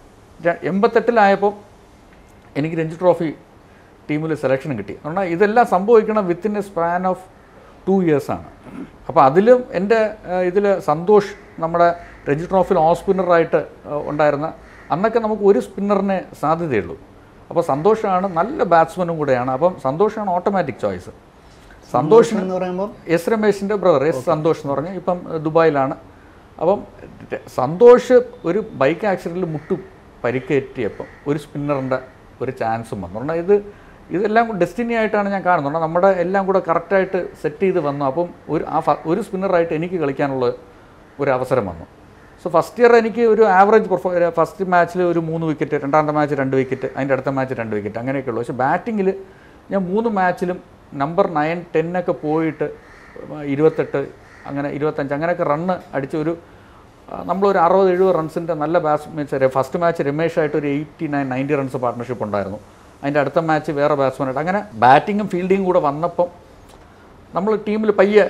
Speaker 1: 88 എനിക്ക് രഞ്ജി ട്രോഫി ടീമിൽ സെലക്ഷൻ കിട്ടി. കാരണം ഇതെല്ലാം സംഭവിക്കണം വിത്തിൻ എ സ്പാൻ ഓഫ് 2 ഇയേഴ്സാണ്. അപ്പോൾ അതിലും എൻ്റെ ഇതിൽ സന്തോഷ് നമ്മുടെ രഞ്ജി ട്രോഫിയിൽ ഓഫ് സ്പിന്നറായിട്ട് ഉണ്ടായിരുന്ന, അന്നൊക്കെ നമുക്ക് ഒരു സ്പിന്നറിനെ സാധ്യതയുള്ളൂ. അപ്പോൾ സന്തോഷാണ് നല്ല ബാറ്റ്സ്മാനും കൂടെയാണ്. അപ്പം സന്തോഷാണ് ഓട്ടോമാറ്റിക് ചോയ്സ്. സന്തോഷ് എന്ന് പറയുമ്പോൾ എസ് രമേശിൻ്റെ ബ്രദർ സന്തോഷ് എന്ന് പറഞ്ഞാൽ ഇപ്പം ദുബായിലാണ്. അപ്പം സന്തോഷ് ഒരു ബൈക്ക് ആക്സിഡൻറ്റിൽ പരിക്കേറ്റിയപ്പം ഒരു സ്പിന്നറിൻ്റെ ഒരു ചാൻസും വന്നു. പറഞ്ഞാൽ ഇതെല്ലാം ഡെസ്റ്റിനി ആയിട്ടാണ് ഞാൻ കാണുന്നത്. നമ്മുടെ എല്ലാം കൂടെ കറക്റ്റായിട്ട് സെറ്റ് ചെയ്ത് വന്നു. അപ്പം ഒരു സ്പിന്നറായിട്ട് എനിക്ക് കളിക്കാനുള്ള ഒരു അവസരം വന്നു. സോ ഫസ്റ്റ് ഇയർ എനിക്ക് ഒരു ആവറേജ് ഫസ്റ്റ് മാച്ചിൽ ഒരു 3 വിക്കറ്റ്, രണ്ടാമത്തെ മാച്ച് 2 വിക്കറ്റ്, അതിൻ്റെ അടുത്ത മാച്ച് 2 വിക്കറ്റ്, അങ്ങനെയൊക്കെ ഉള്ളൂ. പക്ഷേ ബാറ്റിങ്ങിൽ ഞാൻ 3 മാച്ചിലും നമ്പർ 9, 10 ഒക്കെ പോയിട്ട് 28, അങ്ങനെ 25 അങ്ങനെയൊക്കെ റണ്ണ് അടിച്ച് നമ്മളൊരു 60-70 റൺസിൻ്റെ നല്ല ബാറ്റ്സ്മാൻ. ഫസ്റ്റ് മാച്ച് രമേഷായിട്ട് ഒരു 89-90 റൺസ് പാർട്ട്ണർഷിപ്പ് ഉണ്ടായിരുന്നു. അതിൻ്റെ അടുത്ത മാച്ച് വേറെ ബാറ്റ്സ്മാനായിട്ട്, അങ്ങനെ ബാറ്റിങ്ങും ഫീൽഡിങ്ങും കൂടെ വന്നപ്പം നമ്മൾ ടീമിൽ പയ്യെ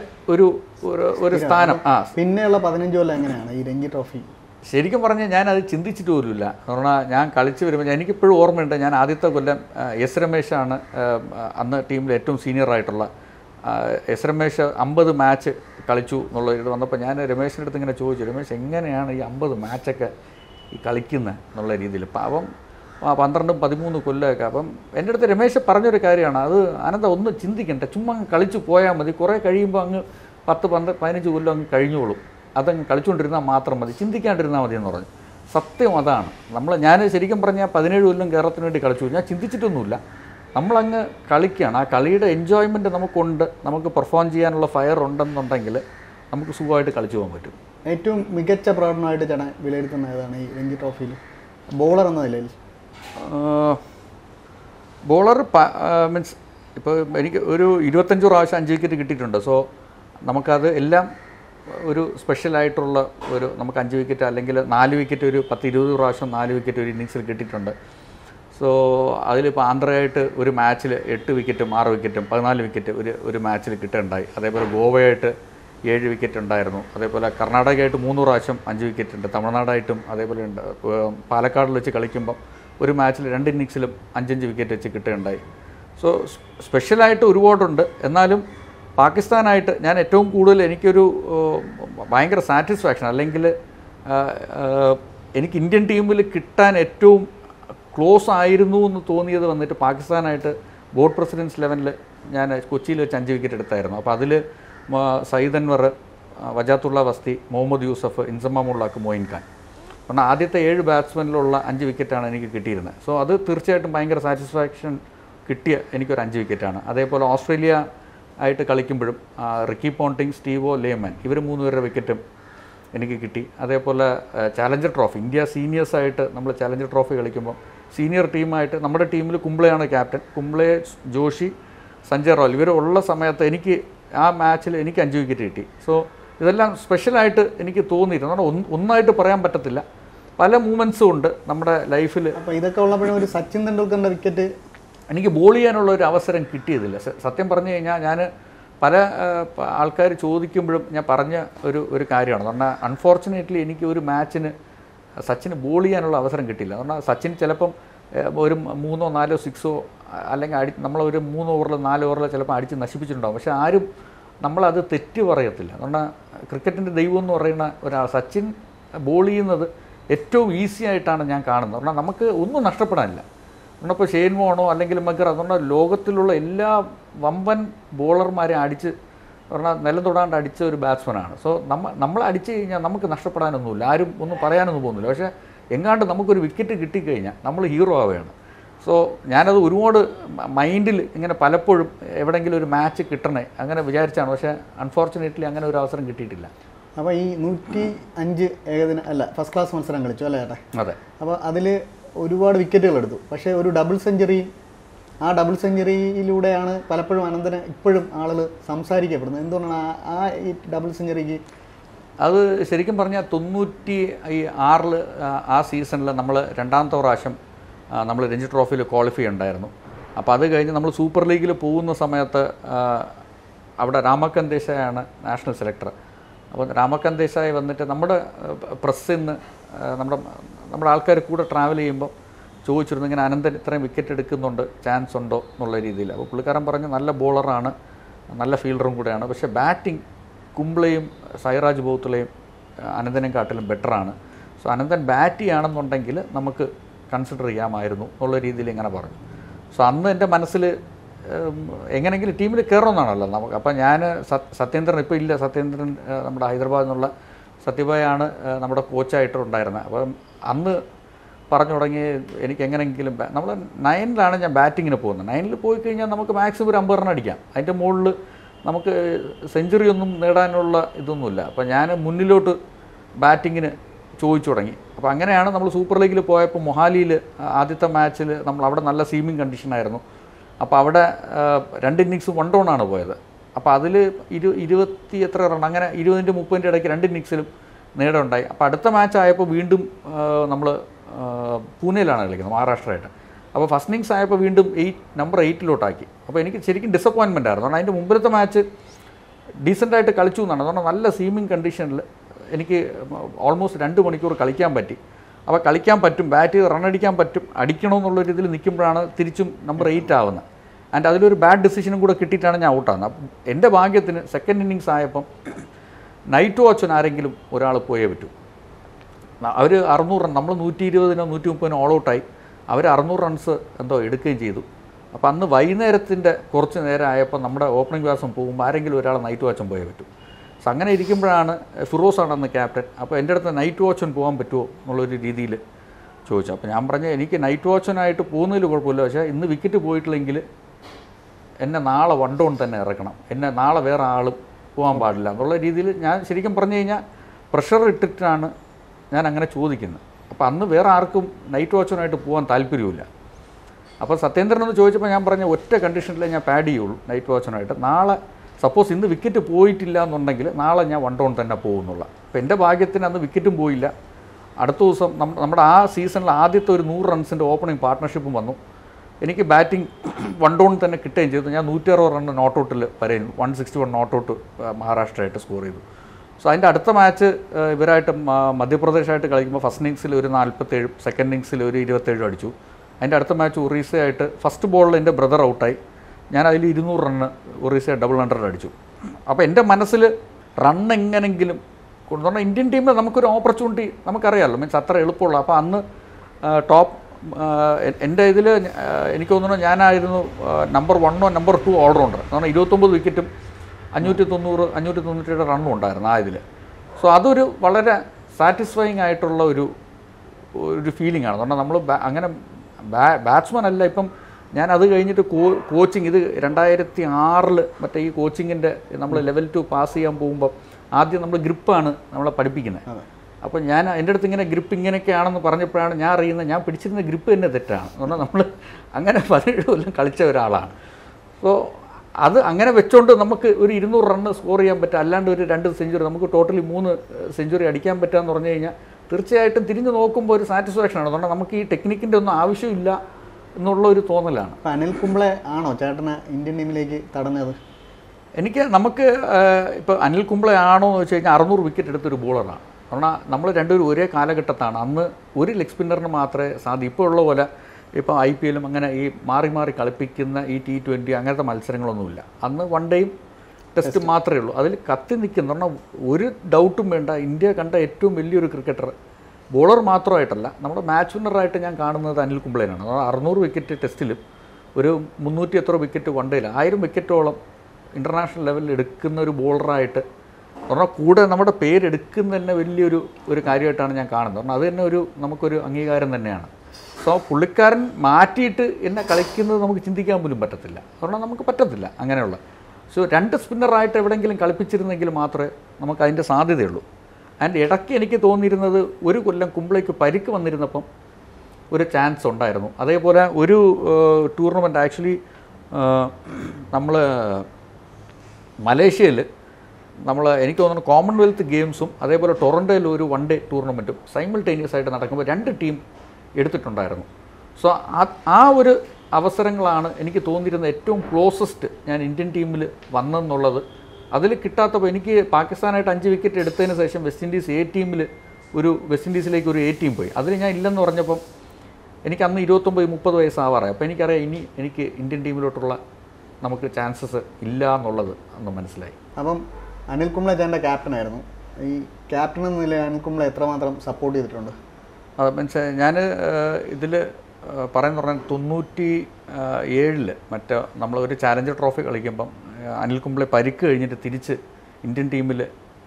Speaker 1: ഒരു സ്ഥാനം.
Speaker 2: പിന്നെയുള്ള 15 കൊല്ലം എങ്ങനെയാണ് ഈ രഞ്ജി ട്രോഫി?
Speaker 1: ശരിക്കും പറഞ്ഞാൽ ഞാനത് ചിന്തിച്ചിട്ട് പോലുമില്ല. പറഞ്ഞാൽ ഞാൻ കളിച്ച് വരുമ്പോൾ എനിക്കിപ്പോഴും ഓർമ്മയുണ്ട്, ഞാൻ ആദ്യത്തെ കൊല്ലം എസ് രമേശാണ് അന്ന് ടീമിൽ ഏറ്റവും സീനിയറായിട്ടുള്ള. എസ് രമേശ് 50 മാച്ച് കളിച്ചു എന്നുള്ള ഇത് വന്നപ്പോൾ ഞാൻ രമേശിൻ്റെ അടുത്ത് ഇങ്ങനെ ചോദിച്ചു, രമേശ് എങ്ങനെയാണ് ഈ 50 മാച്ചൊക്കെ ഈ കളിക്കുന്നത് എന്നുള്ള രീതിയിൽ. അപ്പം 12-13 കൊല്ലമൊക്കെ. അപ്പം എൻ്റെ അടുത്ത് രമേശ് പറഞ്ഞൊരു കാര്യമാണ്, അത് അനന്ത ഒന്ന് ചിന്തിക്കണ്ട, ചുമ്മാ കളിച്ചു പോയാൽ മതി, കുറേ കഴിയുമ്പോൾ അങ്ങ് 10-15 കൊല്ലം അങ്ങ് കഴിഞ്ഞോളും, അതങ്ങ് കളിച്ചുകൊണ്ടിരുന്നാൽ മാത്രം മതി, ചിന്തിക്കാണ്ടിരുന്നാൽ മതി എന്ന് പറഞ്ഞു. സത്യം അതാണ്. ഞാൻ ശരിക്കും പറഞ്ഞാൽ 17 കൊല്ലം കേരളത്തിന് വേണ്ടി കളിച്ചു, ഞാൻ ചിന്തിച്ചിട്ടൊന്നുമില്ല. നമ്മളങ്ങ് കളിക്കുകയാണ്. ആ കളിയുടെ എൻജോയ്മെൻറ്റ് നമുക്കുണ്ട്, നമുക്ക് പെർഫോം ചെയ്യാനുള്ള ഫയർ ഉണ്ടെന്നുണ്ടെങ്കിൽ നമുക്ക് സുഖമായിട്ട് കളിച്ചു പോകാൻ പറ്റും.
Speaker 2: ഏറ്റവും മികച്ച പ്രകടനമായിട്ട് ചേട്ടൻ വിലയിരുത്തുന്ന ഏതാണ് ഈ രഞ്ജി ട്രോഫിയിൽ ബോളർ എന്ന നിലയിൽ?
Speaker 1: ബോളർ മീൻസ് ഇപ്പോൾ എനിക്ക് ഒരു 25 പ്രാവശ്യം 5 വിക്കറ്റ് കിട്ടിയിട്ടുണ്ട്. സോ നമുക്കത് എല്ലാം ഒരു സ്പെഷ്യലായിട്ടുള്ള നമുക്ക് 5 വിക്കറ്റ് അല്ലെങ്കിൽ 4 വിക്കറ്റ് ഒരു 10-20 പ്രാവശ്യം 4 വിക്കറ്റ് ഒരു ഇന്നിങ്സിൽ കിട്ടിയിട്ടുണ്ട്. സോ അതിലിപ്പോൾ ആന്ധ്രയായിട്ട് ഒരു മാച്ചിൽ 8 വിക്കറ്റും 6 വിക്കറ്റും 14 വിക്കറ്റ് ഒരു മാച്ചിൽ കിട്ടുകയുണ്ടായി. അതേപോലെ ഗോവയായിട്ട് 7 വിക്കറ്റ് ഉണ്ടായിരുന്നു. അതേപോലെ കർണാടകയായിട്ട് 3 പ്രാവശ്യം 5 വിക്കറ്റ് ഉണ്ട്. തമിഴ്നാടായിട്ടും അതേപോലെ ഉണ്ട്. പാലക്കാടിൽ വെച്ച് കളിക്കുമ്പം ഒരു മാച്ചിൽ 2 ഇന്നിങ്സിലും 5-5 വിക്കറ്റ് വെച്ച് കിട്ടുകയുണ്ടായി. സോ സ്പെഷ്യലായിട്ട് ഒരുപാടുണ്ട്. എന്നാലും പാകിസ്ഥാനായിട്ട് ഞാൻ ഏറ്റവും കൂടുതൽ എനിക്കൊരു ഭയങ്കര സാറ്റിസ്ഫാക്ഷൻ, അല്ലെങ്കിൽ എനിക്ക് ഇന്ത്യൻ ടീമിൽ കിട്ടാൻ ഏറ്റവും ക്ലോസ് ആയിരുന്നു എന്ന് തോന്നിയത് വന്നിട്ട് പാകിസ്ഥാനായിട്ട് ബോർഡ് പ്രസിഡൻസ് ലെവലിൽ ഞാൻ കൊച്ചിയിൽ വെച്ച് 5 വിക്കറ്റ് എടുത്തായിരുന്നു. അപ്പോൾ അതിൽ സയ്യിദ് അൻവർ, വജാത്തുള്ള വസ്തി, മുഹമ്മദ് യൂസഫ്, ഇൻസമ്മ മുള്ളാക്ക്, മോയിൻ ഖാൻ. കാരണം ആദ്യത്തെ 7 ബാറ്റ്സ്മാനിലുള്ള 5 വിക്കറ്റാണ് എനിക്ക് കിട്ടിയിരുന്നത്. സോ അത് തീർച്ചയായിട്ടും ഭയങ്കര സാറ്റിസ്ഫാക്ഷൻ കിട്ടിയ എനിക്കൊരു 5 വിക്കറ്റാണ്. അതേപോലെ ഓസ്ട്രേലിയ ആയിട്ട് കളിക്കുമ്പോഴും റിക്കി പോണ്ടിങ്, സ്റ്റീവോ ലേമൻ ഇവർ 3 പേരുടെ വിക്കറ്റും എനിക്ക് കിട്ടി. അതേപോലെ ചാലഞ്ചർ ട്രോഫി, ഇന്ത്യ സീനിയേഴ്സായിട്ട് നമ്മൾ ചാലഞ്ചർ ട്രോഫി കളിക്കുമ്പോൾ സീനിയർ ടീമായിട്ട് നമ്മുടെ ടീമിൽ കുംബ്ലെയാണ് ക്യാപ്റ്റൻ. കുംബ്ലെ, ജോഷി, സഞ്ജയ് റോയൽ ഇവർ ഉള്ള സമയത്ത് എനിക്ക് ആ മാച്ചിൽ എനിക്ക് 5 വിക്കറ്റ് കിട്ടി. സോ ഇതെല്ലാം സ്പെഷ്യലായിട്ട് എനിക്ക് തോന്നിയിരുന്നു. കാരണം ഒന്നായിട്ട് പറയാൻ പറ്റത്തില്ല, പല മൂമെൻറ്റ്സും ഉണ്ട് നമ്മുടെ ലൈഫിൽ.
Speaker 2: അപ്പോൾ ഇതൊക്കെ ഉള്ളപ്പോഴും ഒരു സച്ചിൻ തെണ്ടുൽക്കറിൻ്റെ വിക്കറ്റ്
Speaker 1: എനിക്ക് ബോൾ ചെയ്യാനുള്ള ഒരു അവസരം കിട്ടിയതില്ല. സത്യം പറഞ്ഞു കഴിഞ്ഞാൽ ഞാൻ പല ആൾക്കാർ ചോദിക്കുമ്പോഴും ഞാൻ പറഞ്ഞ ഒരു കാര്യമാണ്. കാരണം അൺഫോർച്ചുനേറ്റ്ലി എനിക്ക് ഒരു മാച്ചിന് സച്ചിന് ബോൾ ചെയ്യാനുള്ള അവസരം കിട്ടിയില്ല. കാരണം സച്ചിൻ ചിലപ്പം ഒരു 3 or 4 സിക്സോ അല്ലെങ്കിൽ നമ്മളൊരു 3 ഓവറിൽ 4 ഓവറിൽ ചിലപ്പോൾ അടിച്ച് നശിപ്പിച്ചിട്ടുണ്ടാകും. പക്ഷേ ആരും നമ്മളത് തെറ്റ് പറയത്തില്ല. കാരണം ക്രിക്കറ്റിൻ്റെ ദൈവം എന്ന് പറയുന്ന ഒരാൾ സച്ചിൻ ബോൾ ചെയ്യുന്നത് ഏറ്റവും ഈസി ആയിട്ടാണ് ഞാൻ കാണുന്നത്. കാരണം നമുക്ക് ഒന്നും നഷ്ടപ്പെടാനില്ല. കാരണം ഇപ്പോൾ ഷെയ്ൻ വോണോ അല്ലെങ്കിൽ മഗർ, അതുകൊണ്ട് ലോകത്തിലുള്ള എല്ലാ വമ്പൻ ബോളർമാരെ അടിച്ച് പറഞ്ഞാൽ നിലം തൊടാണ്ട് അടിച്ച ഒരു ബാറ്റ്സ്മാനാണ്. സോ നമ്മൾ അടിച്ചു കഴിഞ്ഞാൽ നമുക്ക് നഷ്ടപ്പെടാനൊന്നുമില്ല, ആരും ഒന്നും പറയാനൊന്നും പോകുന്നില്ല. പക്ഷേ എങ്ങാണ്ട് നമുക്കൊരു വിക്കറ്റ് കിട്ടിക്കഴിഞ്ഞാൽ നമ്മൾ ഹീറോ ആവുകയാണ്. സോ ഞാനത് ഒരുപാട് മൈൻഡിൽ ഇങ്ങനെ പലപ്പോഴും എവിടെയെങ്കിലും ഒരു മാച്ച് കിട്ടണേ അങ്ങനെ വിചാരിച്ചാണ്. പക്ഷേ അൺഫോർച്ചുനേറ്റ്ലി അങ്ങനെ ഒരു അവസരം കിട്ടിയിട്ടില്ല.
Speaker 2: അപ്പോൾ ഈ 105 ഏകദിന അല്ല ഫസ്റ്റ് ക്ലാസ് മത്സരം കളിച്ചു അല്ലേ ചേട്ടാ?
Speaker 1: അതെ.
Speaker 2: അപ്പോൾ അതിൽ ഒരുപാട് വിക്കറ്റുകൾ എടുത്തു. പക്ഷേ ഒരു ഡബിൾ സെഞ്ചുറി, ആ ഡബിൾ സെഞ്ചുറിയിലൂടെയാണ് പലപ്പോഴും അനന്തനെ ഇപ്പോഴും ആളുകൾ സംസാരിക്കപ്പെടുന്നത്. എന്തുകൊണ്ടാണ് ഈ ഡബിൾ സെഞ്ചുറിക്ക്?
Speaker 1: അത് ശരിക്കും പറഞ്ഞാൽ 96 ആ സീസണിൽ നമ്മൾ 2ാമത്തെ പ്രാവശ്യം നമ്മൾ രഞ്ജി ട്രോഫിയിൽ ക്വാളിഫൈ ഉണ്ടായിരുന്നു. അപ്പോൾ അത് കഴിഞ്ഞ് നമ്മൾ സൂപ്പർ ലീഗിൽ പോകുന്ന സമയത്ത് അവിടെ രാമകാന്ത് ദേശായാണ് നാഷണൽ സെലക്ടർ. അപ്പോൾ രാമകാന്ത് ദേശായി വന്നിട്ട് നമ്മുടെ പ്രസ്സിൽ നിന്ന് നമ്മുടെ ആൾക്കാർ കൂടെ ട്രാവൽ ചെയ്യുമ്പോൾ ചോദിച്ചിരുന്നു, ഇങ്ങനെ അനന്തൻ ഇത്രയും വിക്കറ്റ് എടുക്കുന്നുണ്ട്, ചാൻസ് ഉണ്ടോ എന്നുള്ള രീതിയിൽ. അപ്പോൾ പുള്ളിക്കാരൻ പറഞ്ഞു നല്ല ബോളറാണ്, നല്ല ഫീൽഡറും കൂടെയാണ്, പക്ഷേ ബാറ്റിംഗ് കുംബ്ലെയും സൈറാജ് ബോത്തുളയും അനന്തനെയും കാട്ടിലും ബെറ്ററാണ്. സോ അനന്തൻ ബാറ്റ് ചെയ്യുകയാണെന്നുണ്ടെങ്കിൽ നമുക്ക് കൺസിഡർ ചെയ്യാമായിരുന്നു എന്നുള്ള രീതിയിൽ ഇങ്ങനെ പറഞ്ഞു. സോ അന്ന് എൻ്റെ മനസ്സിൽ എങ്ങനെയെങ്കിലും ടീമിൽ കയറണമെന്നാണല്ലോ നമുക്ക്. അപ്പോൾ ഞാൻ സത്യേന്ദ്രൻ ഇപ്പോൾ ഇല്ല, സത്യേന്ദ്രൻ നമ്മുടെ ഹൈദരാബാദിൽ നിന്നുള്ള സത്യഭായാണ് നമ്മുടെ കോച്ചായിട്ടുണ്ടായിരുന്നത്. അപ്പം അന്ന് പറഞ്ഞു തുടങ്ങി എനിക്ക് എങ്ങനെയെങ്കിലും നമ്മൾ 9ലാണ് ഞാൻ ബാറ്റിങ്ങിന് പോകുന്നത്. 9ൽ പോയി കഴിഞ്ഞാൽ നമുക്ക് മാക്സിമം ഒരു 50 റൺ അടിക്കാം. അതിൻ്റെ മുകളിൽ നമുക്ക് സെഞ്ചുറി ഒന്നും നേടാനുള്ള ഇതൊന്നുമില്ല. അപ്പോൾ ഞാൻ മുന്നിലോട്ട് ബാറ്റിങ്ങിന് ചോദിച്ചു തുടങ്ങി. അപ്പോൾ അങ്ങനെയാണ് നമ്മൾ സൂപ്പർ ലീഗിൽ പോയപ്പോൾ മൊഹാലിയിൽ ആദ്യത്തെ മാച്ചിൽ നമ്മൾ അവിടെ നല്ല സീമിങ് കണ്ടീഷനായിരുന്നു. അപ്പോൾ അവിടെ 2 ഇന്നിങ്സ് 1 ഡൗണാണ് പോയത്. അപ്പോൾ അതിൽ 20 എത്ര റൺ അങ്ങനെ 20-30 ഇടയ്ക്ക് 2 ഇന്നിങ്സിലും നേടമുണ്ടായി. അപ്പോൾ അടുത്ത മാച്ച് ആയപ്പോൾ വീണ്ടും നമ്മൾ പൂനെയിലാണ് കളിക്കുന്നത്, മഹാരാഷ്ട്രയായിട്ട്. അപ്പോൾ ഫസ്റ്റ് ഇന്നിങ്സ് ആയപ്പോൾ വീണ്ടും നമ്പർ 8 അപ്പോൾ എനിക്ക് ശരിക്കും ഡിസപ്പോയിൻമെൻ്റ് ആയിരുന്നു. കാരണം അതിൻ്റെ മുമ്പിലത്തെ മാച്ച് ഡീസൻ്റായിട്ട് കളിച്ചു എന്നാണ്. അതുകൊണ്ട് നല്ല സീമിങ് കണ്ടീഷനിൽ എനിക്ക് ഓൾമോസ്റ്റ് 2 മണിക്കൂർ കളിക്കാൻ പറ്റി. അപ്പോൾ കളിക്കാൻ പറ്റും, ബാറ്റ് ചെയ്ത് റൺ അടിക്കാൻ പറ്റും, അടിക്കണമെന്നുള്ള രീതിയിൽ നിൽക്കുമ്പോഴാണ് തിരിച്ചും നമ്പർ 8 ആവുന്നത്. ആൻഡ് അതിലൊരു ബാഡ് ഡിസിഷനും കൂടെ കിട്ടിയിട്ടാണ് ഞാൻ ഔട്ടാകുന്നത്. അപ്പം എൻ്റെ ഭാഗ്യത്തിന് സെക്കൻഡ് ഇന്നിങ്സ് ആയപ്പം നൈറ്റ് വാച്ചിന് ആരെങ്കിലും ഒരാൾ പോയേ പറ്റൂ. അവർ 600 റൺ, നമ്മൾ 120-നോ 130-നോ ഓൾ ഔട്ടായി, അവർ 600 റൺസ് എന്തോ എടുക്കുകയും ചെയ്തു. അപ്പോൾ അന്ന് വൈകുന്നേരത്തിൻ്റെ കുറച്ച് നേരം ആയപ്പോൾ നമ്മുടെ ഓപ്പണിംഗ് ബാറ്റ്സ്മാൻ പോകുമ്പോൾ ആരെങ്കിലും ഒരാൾ നൈറ്റ് വാച്ചും പോയേ പറ്റൂ. സോ അങ്ങനെ ഇരിക്കുമ്പോഴാണ് ഫിറോസാണ് അന്ന് ക്യാപ്റ്റൻ. അപ്പോൾ എൻ്റെ അടുത്ത് നൈറ്റ് വാച്ചിന് പോകാൻ പറ്റുമോ എന്നുള്ളൊരു രീതിയിൽ ചോദിച്ചു. അപ്പോൾ ഞാൻ പറഞ്ഞു എനിക്ക് നൈറ്റ് വാച്ചിനായിട്ട് പോകുന്നതിൽ കുഴപ്പമില്ല, പക്ഷേ ഇന്ന് വിക്കറ്റ് പോയിട്ടില്ലെങ്കിൽ എന്നെ നാളെ 1 ഡൗൺ തന്നെ ഇറക്കണം, എന്നെ നാളെ വേറെ ആളും പോകാൻ പാടില്ല എന്നുള്ള രീതിയിൽ ഞാൻ ശരിക്കും പറഞ്ഞു കഴിഞ്ഞാൽ പ്രഷർ ഇട്ടിട്ടാണ് ഞാൻ അങ്ങനെ ചോദിക്കുന്നത്. അപ്പോൾ അന്ന് വേറെ ആർക്കും നൈറ്റ് വാച്ചിനായിട്ട് പോകാൻ താല്പര്യമില്ല. അപ്പോൾ സത്യേന്ദ്രനൊന്ന് ചോദിച്ചപ്പോൾ ഞാൻ പറഞ്ഞ ഒറ്റ കണ്ടീഷനിലേ ഞാൻ പാഡ് ചെയ്യുള്ളൂ നൈറ്റ് വാച്ചിനായിട്ട്. നാളെ സപ്പോസ് ഇന്ന് വിക്കറ്റ് പോയിട്ടില്ല എന്നുണ്ടെങ്കിൽ നാളെ ഞാൻ 1 ഡൗൺ തന്നെ പോകുന്നുള്ള. അപ്പോൾ എൻ്റെ ഭാഗ്യത്തിന് അന്ന് വിക്കറ്റും പോയില്ല. അടുത്ത ദിവസം നമ്മുടെ ആ സീസണിൽ ആദ്യത്തെ ഒരു 100 റൺസിൻ്റെ ഓപ്പണിംഗ് പാർട്ട്ണർഷിപ്പും വന്നു. എനിക്ക് ബാറ്റിംഗ് 1 ഡൗൺ തന്നെ കിട്ടുകയും ചെയ്തു. ഞാൻ 160 റൺ നോട്ട് ഔട്ടിൽ വരെയും 161 നോട്ട് ഔട്ട് മഹാരാഷ്ട്രയായിട്ട് സ്കോർ ചെയ്തു. സോ അതിൻ്റെ അടുത്ത മാച്ച് ഇവരായിട്ട് മധ്യപ്രദേശായിട്ട് കളിക്കുമ്പോൾ ഫസ്റ്റ് ഇന്നിങ്സിൽ ഒരു 47, സെക്കൻഡ് ഇന്നിങ്സിൽ ഒരു 27 അടിച്ചു. അതിൻ്റെ അടുത്ത മാച്ച് ഒറീസയായിട്ട് ഫസ്റ്റ് ബോളിൽ എൻ്റെ ബ്രദർ ഔട്ടായി. ഞാൻ അതിൽ 200 റണ്ണ് ഒറീസ ഡബിൾ 100 അടിച്ചു. അപ്പോൾ എൻ്റെ മനസ്സിൽ റൺ എങ്ങനെങ്കിലും കൊണ്ടുവരണം. ഇന്ത്യൻ ടീമിൽ നമുക്കൊരു ഓപ്പർച്യൂണിറ്റി നമുക്കറിയാമല്ലോ, മീൻസ് അത്ര എളുപ്പമുള്ള. അപ്പോൾ അന്ന് ടോപ്പ് എൻ്റെ ഇതിൽ എനിക്ക് തോന്നുന്നു ഞാനായിരുന്നു നമ്പർ 1 നമ്പർ 2 ഓൾറൗണ്ടർ. എന്ന് പറഞ്ഞാൽ 29 വിക്കറ്റും 597 റണ്ണും ഉണ്ടായിരുന്നു ആ ഇതിൽ. സോ അതൊരു വളരെ സാറ്റിസ്ഫൈങ് ആയിട്ടുള്ള ഒരു ഫീലിംഗ് ആണ്. കാരണം നമ്മൾ അങ്ങനെ ബാറ്റ്സ്മാൻ അല്ല. ഇപ്പം ഞാൻ അത് കഴിഞ്ഞിട്ട് കോച്ചിങ് ഇത് 2006 മറ്റേ ഈ കോച്ചിങ്ങിൻ്റെ നമ്മൾ ലെവൽ 2 പാസ് ചെയ്യാൻ പോകുമ്പോൾ ആദ്യം നമ്മൾ ഗ്രിപ്പാണ് നമ്മളെ പഠിപ്പിക്കുന്നത്. അപ്പോൾ ഞാൻ എൻ്റെ അടുത്ത് ഇങ്ങനെ ഗ്രിപ്പ് ഇങ്ങനെയൊക്കെയാണെന്ന് പറഞ്ഞപ്പോഴാണ് ഞാൻ അറിയുന്നത് ഞാൻ പിടിച്ചിരുന്ന ഗ്രിപ്പ് തന്നെ തെറ്റാണ്. എന്ന് പറഞ്ഞാൽ നമ്മൾ അങ്ങനെ 17 കൊല്ലം കളിച്ച ഒരാളാണ്. സോ അത് അങ്ങനെ വെച്ചുകൊണ്ട് നമുക്ക് ഒരു 200 റണ്ണ് സ്കോർ ചെയ്യാൻ പറ്റുക, അല്ലാണ്ട് ഒരു 2 സെഞ്ചുറി നമുക്ക് ടോട്ടലി 3 സെഞ്ചുറി അടിക്കാൻ പറ്റുകയെന്ന് പറഞ്ഞു കഴിഞ്ഞാൽ തീർച്ചയായിട്ടും തിരിഞ്ഞു നോക്കുമ്പോൾ ഒരു സാറ്റിസ്ഫാക്ഷനാണ്. അതുകൊണ്ട് നമുക്ക് ഈ ടെക്നിക്കിൻ്റെ ഒന്നും ആവശ്യമില്ല എന്നുള്ള ഒരു തോന്നലാണ്.
Speaker 2: അനിൽ കുംബ്ലെ ആണോ ചേട്ടന് ഇന്ത്യൻ ടീമിലേക്ക് തടഞ്ഞത്?
Speaker 1: നമുക്ക് ഇപ്പോൾ അനിൽ കുംബ്ലെ ആണോ എന്ന് വെച്ച് കഴിഞ്ഞാൽ 600 വിക്കറ്റ് എടുത്തൊരു ബോളറാണ്. കാരണം നമ്മൾ രണ്ടുപേരും ഒരേ കാലഘട്ടത്താണ്. അന്ന് ഒരു ലെഗ് സ്പിന്നറിന് മാത്രമേ ഇപ്പോൾ ഉള്ള പോലെ ഇപ്പോൾ IPL അങ്ങനെ ഈ മാറി മാറി കളിപ്പിക്കുന്ന ഈ T20 അങ്ങനത്തെ മത്സരങ്ങളൊന്നുമില്ല. അന്ന് വൺ ഡേയും ടെസ്റ്റ് മാത്രമേ ഉള്ളൂ. അതിൽ കത്തി നിൽക്കുന്ന പറഞ്ഞാൽ ഒരു ഡൗട്ടും വേണ്ട, ഇന്ത്യ കണ്ട ഏറ്റവും വലിയൊരു ക്രിക്കറ്റർ ബോളർ മാത്രമായിട്ടല്ല നമ്മുടെ മാച്ച് വിന്നറായിട്ട് ഞാൻ കാണുന്നത് അനിൽ കുംബ്ലെയാണ്. 600 വിക്കറ്റ് ടെസ്റ്റിലും ഒരു 300 എത്ര വിക്കറ്റ് വൺ ഡേയിൽ 1000 വിക്കറ്റോളം ഇൻ്റർനാഷണൽ ലെവലിൽ എടുക്കുന്ന ഒരു ബോളറായിട്ട് പറഞ്ഞാൽ കൂടെ നമ്മുടെ പേരെടുക്കുന്ന തന്നെ വലിയൊരു കാര്യമായിട്ടാണ് ഞാൻ കാണുന്നത്. കാരണം അത് തന്നെ നമുക്കൊരു അംഗീകാരം തന്നെയാണ്. സോ പുള്ളിക്കാരൻ മാറ്റിയിട്ട് എന്നെ കളിക്കുന്നത് നമുക്ക് ചിന്തിക്കാൻ പോലും പറ്റത്തില്ല. കാരണം നമുക്ക് പറ്റത്തില്ല അങ്ങനെയുള്ള. സോ 2 സ്പിന്നറായിട്ട് എവിടെയെങ്കിലും കളിപ്പിച്ചിരുന്നെങ്കിൽ മാത്രമേ നമുക്ക് അതിൻ്റെ സാധ്യതയുള്ളൂ. ആൻഡ് ഇടയ്ക്ക് എനിക്ക് തോന്നിയിരുന്നത് ഒരു കൊല്ലം കുംബ്ലെക്ക് പരിക്ക് വന്നിരുന്നപ്പം ഒരു ചാൻസ് ഉണ്ടായിരുന്നു. അതേപോലെ ഒരു ടൂർണമെൻറ്റ് ആക്ച്വലി നമ്മൾ മലേഷ്യയിൽ എനിക്ക് തോന്നുന്നു കോമൺവെൽത്ത് ഗെയിംസും അതേപോലെ ടൊറൻറ്റോയിൽ ഒരു വൺ ഡേ ടൂർണമെൻറ്റും സൈമിൾട്ടേനിയസ് ആയിട്ട് നടക്കുമ്പോൾ 2 ടീം എടുത്തിട്ടുണ്ടായിരുന്നു. സോ ആ ഒരു അവസരങ്ങളാണ് എനിക്ക് തോന്നിയിരുന്ന ഏറ്റവും ക്ലോസസ്റ്റ് ഞാൻ ഇന്ത്യൻ ടീമിൽ വന്നെന്നുള്ളത്. അതിൽ കിട്ടാത്തപ്പോൾ എനിക്ക് പാകിസ്ഥാനായിട്ട് 5 വിക്കറ്റ് എടുത്തതിന് ശേഷം വെസ്റ്റ് ഇൻഡീസിലേക്ക് ഒരു A ടീം പോയി. അതിൽ ഞാൻ ഇല്ലെന്ന് പറഞ്ഞപ്പം എനിക്ക് അന്ന് 29-30 വയസ്സാവാറായി. അപ്പോൾ എനിക്കറിയാം എനിക്ക് ഇന്ത്യൻ ടീമിലോട്ടുള്ള നമുക്ക് ചാൻസസ് ഇല്ല എന്നുള്ളത് അന്ന് മനസ്സിലായി.
Speaker 2: അപ്പം അനിൽ കുംബ്ലെ ചേട്ടൻ്റെ ക്യാപ്റ്റനായിരുന്നു. ഈ ക്യാപ്റ്റൻ എന്ന നിലയിൽ അനിൽ കുംബ്ലെ എത്രമാത്രം സപ്പോർട്ട് ചെയ്തിട്ടുണ്ട്?
Speaker 1: മീൻസ് ഞാൻ ഇതിൽ പറയുന്ന പറഞ്ഞാൽ 97 മറ്റേ നമ്മളൊരു ചാലഞ്ചർ ട്രോഫി കളിക്കുമ്പം അനിൽ കുംബ്ലെ പരിക്ക് കഴിഞ്ഞിട്ട് ഇന്ത്യൻ ടീമിൽ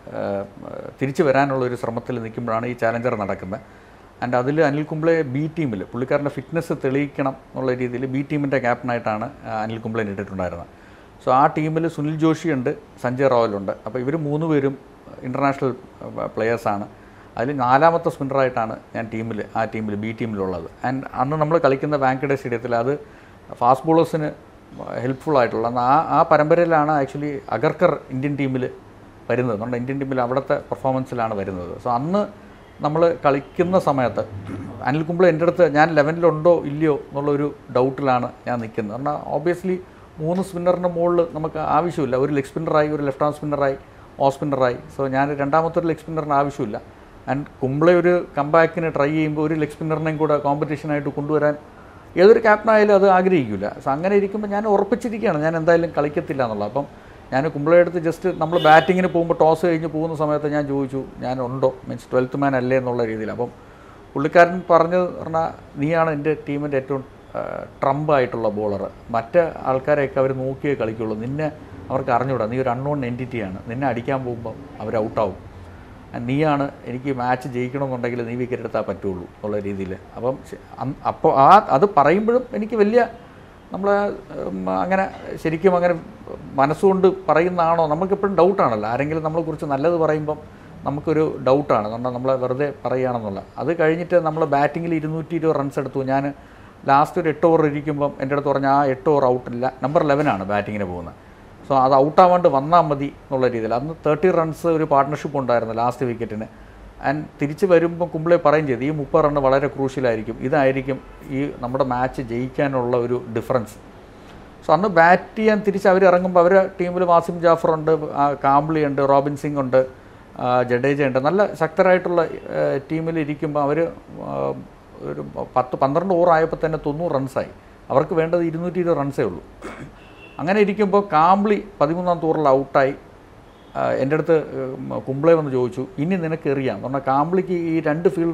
Speaker 1: തിരിച്ച് വരാനുള്ളൊരു ശ്രമത്തിൽ നിൽക്കുമ്പോഴാണ് ഈ ചാലഞ്ചർ നടക്കുന്നത്. ആൻഡ് അതിൽ അനിൽ കുംബ്ലെ B ടീമിൽ പുള്ളിക്കാരൻ്റെ ഫിറ്റ്നസ് തെളിയിക്കണം എന്നുള്ള രീതിയിൽ B ടീമിൻ്റെ ക്യാപ്റ്റനായിട്ടാണ് അനിൽ കുംബ്ലെ ഇട്ടിട്ടുണ്ടായിരുന്നത്. സോ ആ ടീമിൽ സുനിൽ ജോഷിയുണ്ട്, സഞ്ജയ് റോയലുണ്ട്. അപ്പോൾ ഇവർ 3 പേരും ഇൻ്റർനാഷണൽ പ്ലെയേഴ്സാണ്. അതിൽ 4ാമത്തെ സ്പിന്നറായിട്ടാണ് ഞാൻ B ടീമിലുള്ളത്. ആൻഡ് അന്ന് നമ്മൾ കളിക്കുന്ന വാങ്കഡേ സ്റ്റേഡിയത്തിൽ അത് ഫാസ്റ്റ് ബോളേഴ്സിന് ഹെൽപ്ഫുള്ളായിട്ടുള്ള ആ പരമ്പരയിലാണ് ആക്ച്വലി അഗർക്കർ ഇന്ത്യൻ ടീമിൽ വരുന്നത്. അതുകൊണ്ട് ഇന്ത്യൻ ടീമിൽ അവിടുത്തെ പെർഫോമൻസിലാണ് വരുന്നത്. സോ അന്ന് നമ്മൾ കളിക്കുന്ന സമയത്ത് അനിൽ കുംബ്ലെ എൻ്റെ അടുത്ത് ഞാൻ 11-ലുണ്ടോ ഇല്ലയോ എന്നുള്ളൊരു ഡൗട്ടിലാണ് ഞാൻ നിൽക്കുന്നത്. കാരണം ഓബ്വിയസ്ലി 3 സ്പിന്നറിൻ്റെ മുകളിൽ നമുക്ക് ആവശ്യമില്ല. ഒരു ലെഗ് സ്പിന്നറായി, ഒരു ലെഫ്റ്റ് ആം സ്പിന്നറായി, ഓഫ് സ്പിന്നറായി. സോ ഞാൻ രണ്ടാമത്തൊരു ലെഗ് സ്പിന്നറിന് ആവശ്യമില്ല. ആൻഡ് കുംബ്ലെ ഒരു കംബാക്കിന് ട്രൈ ചെയ്യുമ്പോൾ ഒരു ലെഗ് സ്പിന്നറിനെയും കൂടെ കോമ്പറ്റീഷനായിട്ട് കൊണ്ടുവരാൻ ഏതൊരു ക്യാപ്റ്റനായാലും അത് ആഗ്രഹിക്കില്ല. സോ അങ്ങനെ ഇരിക്കുമ്പോൾ ഞാൻ ഉറപ്പിച്ചിരിക്കുകയാണ് ഞാൻ എന്തായാലും കളിക്കത്തില്ല എന്നുള്ളത്. അപ്പം ഞാൻ കുംബ്ലെ അടുത്ത് ജസ്റ്റ് നമ്മൾ ബാറ്റിങ്ങിന് പോകുമ്പോൾ ടോസ് കഴിഞ്ഞ് പോകുന്ന സമയത്ത് ഞാൻ ചോദിച്ചു ഞാൻ ഉണ്ടോ, മീൻസ് 12th മാൻ അല്ലേ എന്നുള്ള രീതിയിൽ. അപ്പം പുള്ളിക്കാരൻ പറഞ്ഞാൽ നീയാണ് എൻ്റെ ടീമിൻ്റെ ഏറ്റവും ട്രംപായിട്ടുള്ള ബോളർ. മറ്റ് ആൾക്കാരെയൊക്കെ അവർ നോക്കിയേ കളിക്കുള്ളൂ. നിന്നെ അവർക്ക് അറിഞ്ഞുകൂടാ, നീ ഒരു അൺനോൺ എൻറ്റിറ്റിയാണ്. നിന്നെ അടിക്കാൻ പോകുമ്പോൾ അവർ ഔട്ടാവും. നീയാണ് എനിക്ക് മാച്ച് ജയിക്കണമെന്നുണ്ടെങ്കിൽ നീ വിക്കറ്റ് എടുത്താൽ പറ്റുള്ളൂ എന്നുള്ള രീതിയിൽ. അപ്പോൾ അത് പറയുമ്പോഴും എനിക്ക് വലിയ നമ്മളെ അങ്ങനെ ശരിക്കും അങ്ങനെ മനസ്സുകൊണ്ട് പറയുന്നതാണോ നമുക്കെപ്പോഴും ഡൗട്ടാണല്ലോ. ആരെങ്കിലും നമ്മളെക്കുറിച്ച് നല്ലത് പറയുമ്പം നമുക്കൊരു ഡൗട്ടാണ്. കാരണം നമ്മളെ വെറുതെ പറയുകയാണെന്നുള്ള. അത് കഴിഞ്ഞിട്ട് നമ്മൾ ബാറ്റിങ്ങിൽ 220 റൺസ് എടുത്തു. ഞാൻ ലാസ്റ്റ് ഒരു 8 ഓവർ ഇരിക്കുമ്പം എൻ്റെ അടുത്ത് പറഞ്ഞാൽ ആ 8 ഓവർ ഔട്ടില്ല, നമ്പർ 11 ബാറ്റിങ്ങിന് പോകുന്നത്. സോ അത് ഔട്ടാവാണ്ട് വന്നാൽ മതി എന്നുള്ള രീതിയിൽ. അന്ന് 30 റൺസ് ഒരു പാർട്ട്ണർഷിപ്പ് ഉണ്ടായിരുന്നു ലാസ്റ്റ് വിക്കറ്റിന്. ആൻഡ് തിരിച്ച് വരുമ്പം കുംബ്ലെ പറയും ചെയ്തു ഈ 30 റണ്ണ് വളരെ ക്രൂഷ്യലായിരിക്കും, ഇതായിരിക്കും ഈ നമ്മുടെ മാച്ച് ജയിക്കാനുള്ള ഒരു ഡിഫറൻസ്. സോ അന്ന് ബാറ്റ് ചെയ്യാൻ തിരിച്ച് അവർ ഇറങ്ങുമ്പോൾ അവരുടെ ടീമിൽ വാസിം ജാഫറുണ്ട്, കാംബ്ലി ഉണ്ട്, റോബിൻ സിംഗ് ഉണ്ട്, ജഡേജ ഉണ്ട്. നല്ല ശക്തരായിട്ടുള്ള ടീമിൽ ഇരിക്കുമ്പോൾ അവർ ഒരു 10-12 ഓവർ ആയപ്പോൾ തന്നെ 90 റൺസായി. അവർക്ക് വേണ്ടത് 220 റൺസേ ഉള്ളൂ. അങ്ങനെ ഇരിക്കുമ്പോൾ കാംബ്ലി 13ാമത്തെ ഓവറിൽ ഔട്ടായി. എൻ്റെ അടുത്ത് കുംബ്ലെ വന്ന് ചോദിച്ചു ഇനി നിനക്ക് എറിയാം. പറഞ്ഞാൽ കാംബ്ലിക്ക് ഈ 2 ഫീൽഡർ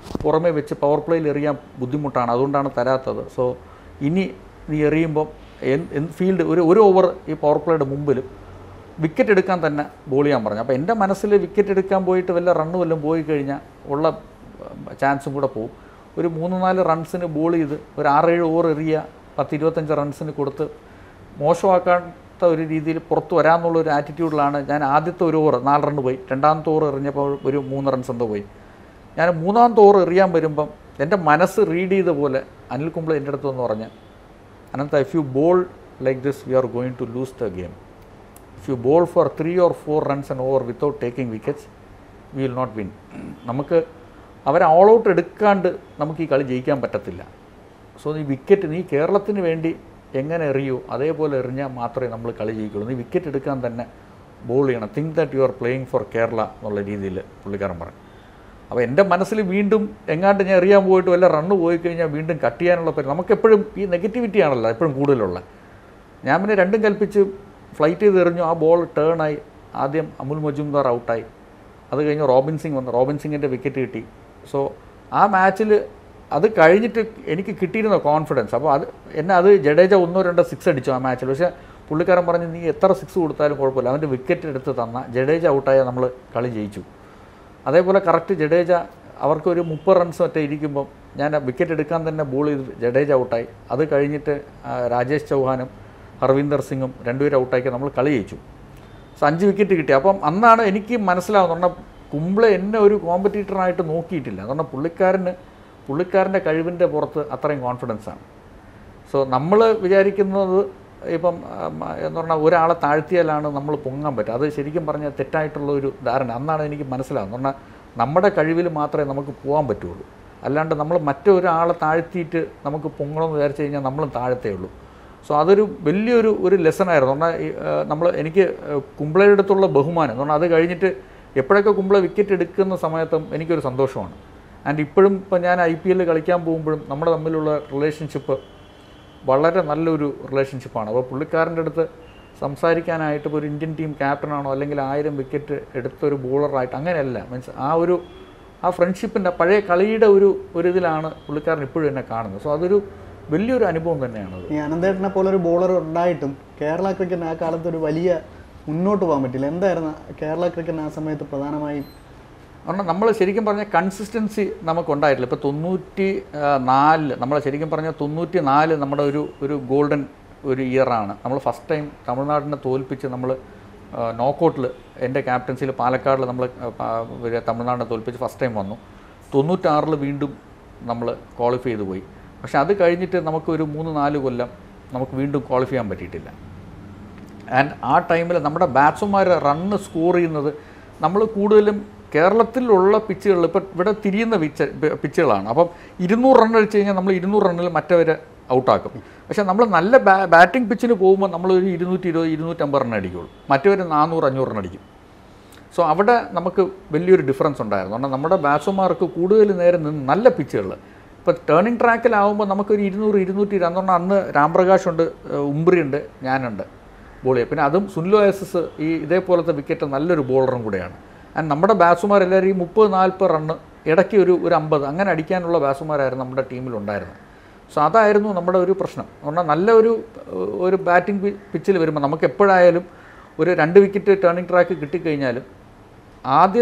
Speaker 1: പുറമേ വെച്ച് പവർ പ്ലേയിൽ എറിയാൻ ബുദ്ധിമുട്ടാണ്, അതുകൊണ്ടാണ് തരാത്തത്. സോ ഇനി നീ എറിയുമ്പം ഫീൽഡ് ഒരു ഓവർ ഈ പവർ പ്ലേയുടെ മുമ്പിലും വിക്കറ്റ് എടുക്കാൻ തന്നെ ബോൾ ചെയ്യാൻ പറഞ്ഞു. അപ്പോൾ എൻ്റെ മനസ്സിൽ വിക്കറ്റ് എടുക്കാൻ പോയിട്ട് വല്ല റണ്ണ് വല്ലതും പോയി കഴിഞ്ഞാൽ ഉള്ള ചാൻസും കൂടെ പോകും. ഒരു 3-4 റൺസിന് ബോൾ ചെയ്ത് ഒരു 6-7 ഓവർ എറിയുക, 10-25 റൺസിന് കൊടുത്ത് മോശമാക്കാത്ത ഒരു രീതിയിൽ പുറത്ത് വരാമെന്നുള്ളൊരു ആറ്റിറ്റ്യൂഡിലാണ് ഞാൻ ആദ്യത്തെ ഒരു ഓവർ 4 റണ്ണ് പോയി, രണ്ടാമത്തെ ഓവർ എറിഞ്ഞപ്പോൾ ഒരു 3 റൺസ് എന്തോ പോയി. ഞാൻ 3ാമത്തെ ഓവർ എറിയാൻ വരുമ്പം എൻ്റെ മനസ്സ് റീഡ് ചെയ്ത പോലെ അനിൽ കുംബ്ലെ എൻ്റെ അടുത്ത് എന്ന് പറഞ്ഞ്, Anantha, if you bowl like this we are going to lose the game. If you bowl for 3 or 4 runs an over without taking wickets, we will not win. നമുക്ക് അവരെ ഓൾ ഔട്ട് എടുക്കാണ്ട് നമുക്ക് ഈ കളി ജയിക്കാൻ പറ്റത്തില്ല. സോ നീ വിക്കറ്റ്, നീ കേരളത്തിന് വേണ്ടി എങ്ങനെ എറിയോ അതേപോലെ എറിഞ്ഞാൽ മാത്രമേ നമ്മൾ കളി ജയിക്കുള്ളൂ. നീ വിക്കറ്റ് എടുക്കാൻ തന്നെ ബോൾ ചെയ്യണം. Think that you are playing for Kerala എന്നുള്ള രീതിയിൽ പുള്ളിക്കാരൻ പറഞ്ഞു. അപ്പോൾ എൻ്റെ മനസ്സിൽ വീണ്ടും എങ്ങാണ്ട് ഞാൻ എറിയാൻ പോയിട്ട് വല്ല റണ്ണ് പോയി കഴിഞ്ഞാൽ വീണ്ടും കട്ട് ചെയ്യാനുള്ള നമുക്കെപ്പോഴും ഈ നെഗറ്റിവിറ്റി ആണല്ലോ എപ്പോഴും കൂടുതലുള്ള. ഞാൻ പിന്നെ രണ്ടും കൽപ്പിച്ച് ഫ്ലൈറ്റ് ചെയ്ത് എറിഞ്ഞു. ആ ബോൾ ടേണായി. ആദ്യം അമുൽ മജുംദാർ ഔട്ടായി, അത് കഴിഞ്ഞ് റോബിൻ സിംഗ് വന്നു, റോബിൻ സിംഗിൻ്റെ വിക്കറ്റ് കിട്ടി. സോ ആ മാച്ചിൽ അത് കഴിഞ്ഞിട്ട് എനിക്ക് കിട്ടിയിരുന്ന കോൺഫിഡൻസ്. അപ്പോൾ അത് ജഡേജ 1-2 സിക്സ് അടിച്ചു ആ മാച്ചിൽ. പക്ഷേ പുള്ളിക്കാരൻ പറഞ്ഞ് നീ എത്ര സിക്സ് കൊടുത്താലും കുഴപ്പമില്ല, അവൻ്റെ വിക്കറ്റ് എടുത്ത് തന്ന ജഡേജ ഔട്ടായാൽ നമ്മൾ കളി ജയിച്ചു. അതേപോലെ കറക്റ്റ് ജഡേജ അവർക്കൊരു 30 റൺസ് മറ്റേ ഇരിക്കുമ്പം ഞാൻ വിക്കറ്റ് എടുക്കാൻ തന്നെ ബോൾ ചെയ്ത് ജഡേജ ഔട്ടായി. അത് കഴിഞ്ഞിട്ട് രാജേഷ് ചൗഹാനും ഹർവിന്ദർ സിംഗും 2 പേരും ഔട്ടാക്കി നമ്മൾ കളി ജയിച്ചു. സോ 5 വിക്കറ്റ് കിട്ടി. അപ്പം അന്നാണ് എനിക്ക് മനസ്സിലാവുന്നത്, പറഞ്ഞാൽ കുംബ്ലെ എന്നെ ഒരു കോമ്പറ്റീറ്ററായിട്ട് നോക്കിയിട്ടില്ല. അതുകൊണ്ട് പുള്ളിക്കാരൻ്റെ കഴിവിൻ്റെ പുറത്ത് അത്രയും കോൺഫിഡൻസാണ്. സോ നമ്മൾ വിചാരിക്കുന്നത് ഇപ്പം എന്ന് പറഞ്ഞാൽ ഒരാളെ താഴ്ത്തിയാലാണ് നമ്മൾ പൊങ്ങാൻ പറ്റുക. അത് ശരിക്കും പറഞ്ഞാൽ തെറ്റായിട്ടുള്ള ഒരു ധാരണ. അന്നാണ് എനിക്ക് മനസ്സിലാവുന്നത്. പറഞ്ഞാൽ നമ്മുടെ കഴിവിൽ മാത്രമേ നമുക്ക് പോകാൻ പറ്റുള്ളൂ. അല്ലാണ്ട് നമ്മൾ മറ്റൊരാളെ താഴ്ത്തിയിട്ട് നമുക്ക് പൊങ്ങണമെന്ന് വിചാരിച്ചു കഴിഞ്ഞാൽ നമ്മളും താഴത്തേ ഉള്ളൂ. സോ അതൊരു വലിയൊരു ലെസണായിരുന്നു. പറഞ്ഞാൽ എനിക്ക് കുംബ്ലയുടെ അടുത്തുള്ള ബഹുമാനം എന്ന് പറഞ്ഞാൽ അത് കഴിഞ്ഞിട്ട് എപ്പോഴൊക്കെ കുംബ്ലെ വിക്കറ്റ് എടുക്കുന്ന സമയത്തും എനിക്കൊരു സന്തോഷമാണ്. ആൻഡ് ഇപ്പോഴും ഇപ്പോൾ ഞാൻ IPL കളിക്കാൻ പോകുമ്പോഴും നമ്മുടെ തമ്മിലുള്ള റിലേഷൻഷിപ്പ് വളരെ നല്ലൊരു റിലേഷൻഷിപ്പാണ്. അപ്പോൾ പുള്ളിക്കാരൻ്റെ അടുത്ത് സംസാരിക്കാനായിട്ട് ഇപ്പോൾ ഒരു ഇന്ത്യൻ ടീം ക്യാപ്റ്റനാണോ അല്ലെങ്കിൽ 1000 വിക്കറ്റ് എടുത്തൊരു ബോളറായിട്ട് അങ്ങനെയല്ല. മീൻസ് ആ ഫ്രണ്ട്ഷിപ്പിൻ്റെ പഴയ കളിയുടെ ഒരു ഇതിലാണ് പുള്ളിക്കാരൻ ഇപ്പോഴും എന്നെ കാണുന്നത്. സോ അതൊരു വലിയൊരു അനുഭവം തന്നെയാണ്.
Speaker 2: ഈ അനന്തേട്ടനെ പോലൊരു ബോളർ ഉണ്ടായിട്ടും കേരള ക്രിക്കറ്റിന് ആ കാലത്ത് ഒരു വലിയ മുന്നോട്ട് പോകാൻ പറ്റില്ല. എന്തായിരുന്നു കേരള ക്രിക്കറ്റിന് ആ സമയത്ത് പ്രധാനമായും?
Speaker 1: കാരണം നമ്മൾ ശരിക്കും പറഞ്ഞാൽ കൺസിസ്റ്റൻസി നമുക്കുണ്ടായിട്ടില്ല. ഇപ്പോൾ 94 നമ്മൾ ശരിക്കും പറഞ്ഞാൽ 94 നമ്മുടെ ഒരു ഗോൾഡൻ ഒരു ഇയറാണ്. നമ്മൾ ഫസ്റ്റ് ടൈം തമിഴ്നാടിനെ തോൽപ്പിച്ച് നമ്മൾ നോക്കൗട്ടിൽ എൻ്റെ ക്യാപ്റ്റൻസിയിൽ പാലക്കാടിൽ നമ്മൾ തമിഴ്നാടിനെ തോൽപ്പിച്ച് ഫസ്റ്റ് ടൈം വന്നു. 96 വീണ്ടും നമ്മൾ ക്വാളിഫൈ ചെയ്ത് പോയി. പക്ഷേ അത് കഴിഞ്ഞിട്ട് നമുക്കൊരു 3-4 കൊല്ലം നമുക്ക് വീണ്ടും ക്വാളിഫൈ ചെയ്യാൻ പറ്റിയിട്ടില്ല. ആൻഡ് ആ ടൈമിൽ നമ്മുടെ ബാറ്റ്സ്മാർ റണ്ണ് സ്കോർ ചെയ്യുന്നത് നമ്മൾ കൂടുതലും കേരളത്തിലുള്ള പിച്ചുകളിൽ ഇപ്പോൾ ഇവിടെ തിരിയുന്ന പിച്ചുകളാണ്. അപ്പം 200 റൺ അടിച്ച് കഴിഞ്ഞാൽ നമ്മൾ 200 റണ്ണിൽ മറ്റവരെ ഔട്ടാക്കും. പക്ഷേ നമ്മൾ നല്ല ബാറ്റിംഗ് പിച്ചിന് പോകുമ്പോൾ നമ്മളൊരു 220-250 റൺ അടിക്കുള്ളൂ, മറ്റവർ 400-500 റൺ അടിക്കും. സോ അവിടെ നമുക്ക് വലിയൊരു ഡിഫറൻസ് ഉണ്ടായിരുന്നു. കാരണം നമ്മുടെ ബാറ്റ്സ്മാർക്ക് കൂടുതൽ നേരം നിന്ന് നല്ല പിച്ചുകളിൽ ഇപ്പോൾ ടേണിംഗ് ട്രാക്കിലാവുമ്പോൾ നമുക്കൊരു 200-220 റൺ പറഞ്ഞാൽ അന്ന് രാംപ്രകാശ് ഉണ്ട്, ഉംബ്രി ഉണ്ട്, ഞാനുണ്ട് ബോൾ ചെയ്യുക. പിന്നെ അതും സുനിൽ എസ് ഇതേപോലത്തെ വിക്കറ്റ് നല്ലൊരു ബോളറും കൂടെയാണ്. ആൻഡ് നമ്മുടെ ബാറ്റ്സ്മാരെല്ലാവരും ഈ 30-40 റണ്ണ് ഇടയ്ക്ക് ഒരു 50 അങ്ങനെ അടിക്കാനുള്ള ബാറ്റ്സ്മാരായിരുന്നു നമ്മുടെ ടീമിലുണ്ടായിരുന്നത്. സോ അതായിരുന്നു നമ്മുടെ ഒരു പ്രശ്നം. പറഞ്ഞാൽ നല്ല ഒരു ബാറ്റിംഗ് പിച്ചിൽ വരുമ്പോൾ നമുക്ക് എപ്പോഴായാലും ഒരു 2 വിക്കറ്റ് ടേണിംഗ് ട്രാക്ക് കിട്ടിക്കഴിഞ്ഞാലും ആദ്യ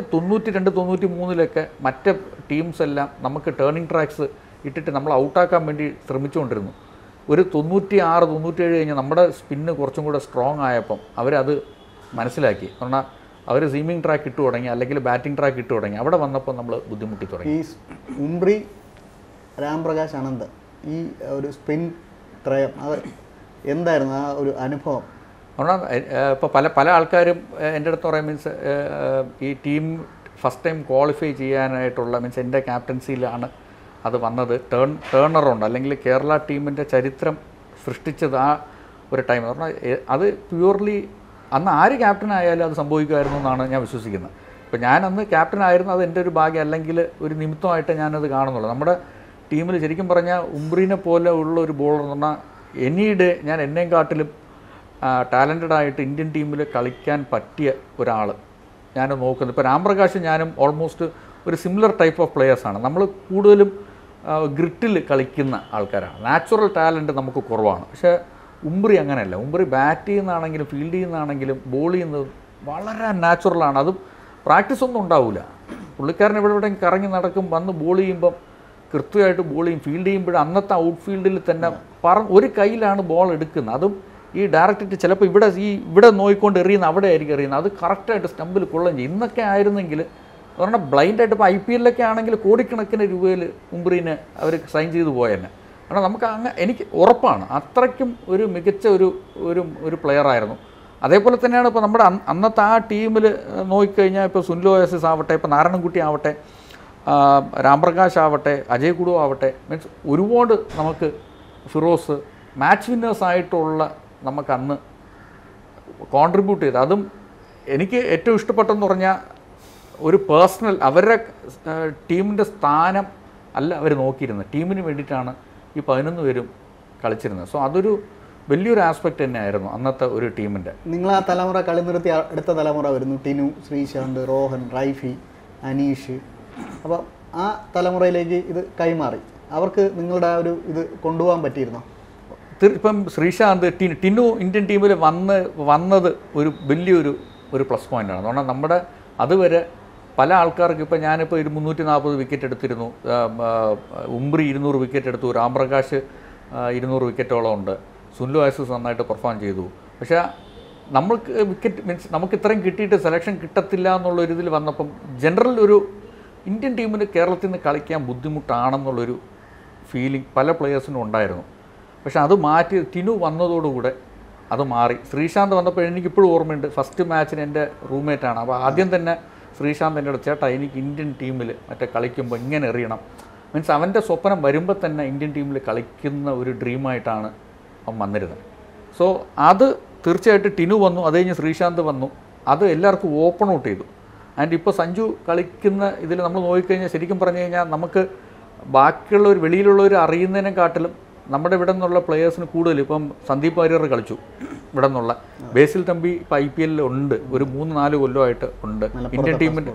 Speaker 1: 92-93 മറ്റ് ടീംസ് എല്ലാം നമുക്ക് ടേണിംഗ് ട്രാക്സ് ഇട്ടിട്ട് നമ്മൾ ഔട്ടാക്കാൻ വേണ്ടി ശ്രമിച്ചുകൊണ്ടിരുന്നു. ഒരു 96-97 കഴിഞ്ഞ് നമ്മുടെ സ്പിന്ന് കുറച്ചും കൂടെ സ്ട്രോങ് ആയപ്പം അവരത് മനസ്സിലാക്കി. പറഞ്ഞാൽ അവർ സീമിംഗ് ട്രാക്ക് ഇട്ട് തുടങ്ങി, അല്ലെങ്കിൽ ബാറ്റിംഗ് ട്രാക്ക് ഇട്ട് തുടങ്ങി. അവിടെ വന്നപ്പോൾ നമ്മൾ ബുദ്ധിമുട്ടി തുടങ്ങി.
Speaker 2: ഈ ഉംബ്രി, രാംപ്രകാശ്, അനന്ത് ഈ ഒരു സ്പിൻ ത്രയം അത് എന്തായിരുന്നു ആ ഒരു അനുഭവം?
Speaker 1: പറഞ്ഞാൽ ഇപ്പോൾ പല ആൾക്കാരും എൻ്റെ അടുത്ത് പറയാം, മീൻസ് ഈ ടീം ഫസ്റ്റ് ടൈം ക്വാളിഫൈ ചെയ്യാനായിട്ടുള്ള മീൻസ് എൻ്റെ ക്യാപ്റ്റൻസിയിലാണ് അത് വന്നത്. ടേണറുണ്ട്, അല്ലെങ്കിൽ കേരള ടീമിൻ്റെ ചരിത്രം സൃഷ്ടിച്ചത് ആ ഒരു ടൈം. പറഞ്ഞാൽ അത് പ്യൂർലി അന്ന് ആര് ക്യാപ്റ്റനായാലും അത് സംഭവിക്കുമായിരുന്നു എന്നാണ് ഞാൻ വിശ്വസിക്കുന്നത്. ഇപ്പോൾ ഞാനന്ന് ക്യാപ്റ്റനായിരുന്നു, അത് എൻ്റെ ഒരു ഭാഗ്യം, അല്ലെങ്കിൽ ഒരു നിമിത്തമായിട്ട് ഞാനത് കാണുന്നുള്ളൂ. നമ്മുടെ ടീമിൽ ശരിക്കും പറഞ്ഞാൽ ഉംബ്രീനെ പോലെ ഉള്ള ഒരു ബോളർ എന്ന് പറഞ്ഞാൽ എനിയുടെ ഞാൻ എന്നെയും കാട്ടിലും ടാലൻറ്റഡ് ആയിട്ട് ഇന്ത്യൻ ടീമിൽ കളിക്കാൻ പറ്റിയ ഒരാൾ ഞാൻ നോക്കുന്നത്. ഇപ്പോൾ രാംപ്രകാശ് ഞാനും ഓൾമോസ്റ്റ് ഒരു സിമിലർ ടൈപ്പ് ഓഫ് പ്ലെയേഴ്സാണ്. നമ്മൾ കൂടുതലും ഗ്രിറ്റിൽ കളിക്കുന്ന ആൾക്കാരാണ്. നാച്ചുറൽ ടാലൻറ്റ് നമുക്ക് കുറവാണ്. പക്ഷേ ഉംബ്രി അങ്ങനെയല്ല. ഉംബ്രി ബാറ്റ് ചെയ്യുന്നതാണെങ്കിലും ഫീൽഡ് ചെയ്യുന്നതാണെങ്കിലും ബോൾ ചെയ്യുന്നത് വളരെ നാച്ചുറലാണ്. അതും പ്രാക്ടീസ് ഒന്നും ഉണ്ടാവില്ല. പുള്ളിക്കാരൻ എവിടെയും കറങ്ങി നടക്കും, വന്ന് ബോൾ ചെയ്യുമ്പം കൃത്യമായിട്ട് ബോൾ ചെയ്യും. ഫീൽഡ് ചെയ്യുമ്പോൾ അന്നത്തെ ഔട്ട് ഫീൽഡിൽ തന്നെ ഒരു കയ്യിലാണ് ബോൾ എടുക്കുന്നത്. അതും ഈ ഡയറക്റ്റ് ചിലപ്പോൾ ഇവിടെ നോയിക്കൊണ്ട് എറിയുന്ന അവിടെ ആയിരിക്കും എറിയുന്നത്. അത് കറക്റ്റായിട്ട് സ്റ്റമ്പിൽ കൊള്ളുകയും ചെയ്യും. ഇന്നൊക്കെ ആയിരുന്നെങ്കിൽ പറഞ്ഞാൽ ബ്ലൈൻഡായിട്ട് ഇപ്പോൾ IPL ആണെങ്കിൽ കോടിക്കണക്കിന് രൂപയിൽ ഉംബ്രീനെ അവർ സൈൻ ചെയ്ത് പോയെന്നെ. കാരണം നമുക്ക് എനിക്ക് ഉറപ്പാണ് അത്രയ്ക്കും ഒരു മികച്ച ഒരു പ്ലെയറായിരുന്നു. അതേപോലെ തന്നെയാണ് ഇപ്പോൾ നമ്മുടെ അന്നത്തെ ആ ടീമിൽ നോക്കിക്കഴിഞ്ഞാൽ ഇപ്പോൾ സുനിൽ ഓയസിസ് ആവട്ടെ, ഇപ്പോൾ നാരായണൻകുട്ടി ആവട്ടെ, രാംപ്രകാശ് ആവട്ടെ, അജയ് കുഡു ആവട്ടെ, മീൻസ് ഒരുപാട് നമുക്ക് ഫിറോസ് മാച്ച് വിന്നേഴ്സായിട്ടുള്ള നമുക്ക് അന്ന് കോൺട്രിബ്യൂട്ട് ചെയ്ത്. അതും എനിക്ക് ഏറ്റവും ഇഷ്ടപ്പെട്ടെന്ന് പറഞ്ഞാൽ ഒരു പേഴ്സണൽ അവരുടെ ടീമിൻ്റെ സ്ഥാനം അല്ല അവർ നോക്കിയിരുന്നത്, ടീമിന് വേണ്ടിയിട്ടാണ് ഈ 11 പേരും കളിച്ചിരുന്നത്. സോ അതൊരു വലിയൊരു ആസ്പെക്റ്റ് തന്നെയായിരുന്നു അന്നത്തെ ഒരു ടീമിൻ്റെ.
Speaker 2: നിങ്ങൾ ആ തലമുറ കളി നിർത്തി അടുത്ത തലമുറ വരുന്നു. ടിനു, ശ്രീശാന്ത്, റോഹൻ, റൈഫി, അനീഷ്. അപ്പോൾ ആ തലമുറയിലേക്ക് ഇത് കൈമാറി. അവർക്ക് നിങ്ങളുടെ ആ ഒരു ഇത് കൊണ്ടുപോകാൻ പറ്റിയിരുന്നോ?
Speaker 1: ഇപ്പം ശ്രീശാന്ത്, ടിനു ഇന്ത്യൻ ടീമിൽ വന്നത് ഒരു വലിയൊരു പ്ലസ് പോയിൻ്റാണ്. അതുകൊണ്ട് നമ്മുടെ അതുവരെ പല ആൾക്കാർക്ക് ഇപ്പോൾ ഞാനിപ്പോൾ 340 വിക്കറ്റ് എടുത്തിരുന്നു, ഉംബ്രി 200 വിക്കറ്റ് എടുത്തു, രാംപ്രകാശ് 200 വിക്കറ്റോളം ഉണ്ട്, സുനിൽ ഓയസിസ് നന്നായിട്ട് പെർഫോം ചെയ്തു. പക്ഷേ നമ്മൾക്ക് വിക്കറ്റ് മീൻസ് നമുക്ക് ഇത്രയും കിട്ടിയിട്ട് സെലക്ഷൻ കിട്ടത്തില്ല എന്നുള്ളൊരിതിൽ വന്നപ്പം ജനറൽ ഒരു ഇന്ത്യൻ ടീമിന് കേരളത്തിൽ നിന്ന് കളിക്കാൻ ബുദ്ധിമുട്ടാണെന്നുള്ളൊരു ഫീലിംഗ് പല പ്ലെയേഴ്സിനും ഉണ്ടായിരുന്നു. പക്ഷെ അത് മാറ്റി ടിനു വന്നതോടുകൂടെ അത് മാറി. ശ്രീശാന്ത് വന്നപ്പോൾ എനിക്കിപ്പോഴും ഓർമ്മയുണ്ട്, ഫസ്റ്റ് മാച്ചിന് എൻ്റെ റൂംമേറ്റാണ്. അപ്പോൾ ആദ്യം തന്നെ ശ്രീശാന്ത് എൻ്റെ അടുത്ത്, ചേട്ടാ എനിക്ക് ഇന്ത്യൻ ടീമിൽ കളിക്കുമ്പോൾ ഇങ്ങനെ എറിയണം. മീൻസ് അവൻ്റെ സ്വപ്നം വരുമ്പോൾ തന്നെ ഇന്ത്യൻ ടീമിൽ കളിക്കുന്ന ഒരു ഡ്രീമായിട്ടാണ് അവൻ വന്നിരുന്നത്. സോ അത് തീർച്ചയായിട്ടും ടിനു വന്നു, അത് കഴിഞ്ഞ് ശ്രീശാന്ത് വന്നു, അത് എല്ലാവർക്കും ഓപ്പൺ ഔട്ട് ചെയ്തു. ആൻഡ് ഇപ്പോൾ സഞ്ജു കളിക്കുന്ന ഇതിൽ നമ്മൾ നോക്കിക്കഴിഞ്ഞാൽ ശരിക്കും പറഞ്ഞു കഴിഞ്ഞാൽ നമുക്ക് ബാക്കിയുള്ളവർ വെളിയിലുള്ളവർ അറിയുന്നതിനെക്കാട്ടിലും നമ്മുടെ ഇവിടെ നിന്നുള്ള പ്ലെയേഴ്സിന് കൂടുതൽ ഇപ്പം സന്ദീപ് വാര്യർ കളിച്ചു ഇവിടെ നിന്നുള്ള, ബേസിൽ തമ്പി ഇപ്പോൾ IPL ഉണ്ട്, ഒരു 3-4 കൊല്ലമായിട്ട് ഉണ്ട് ഇന്ത്യൻ ടീമിൻ്റെ.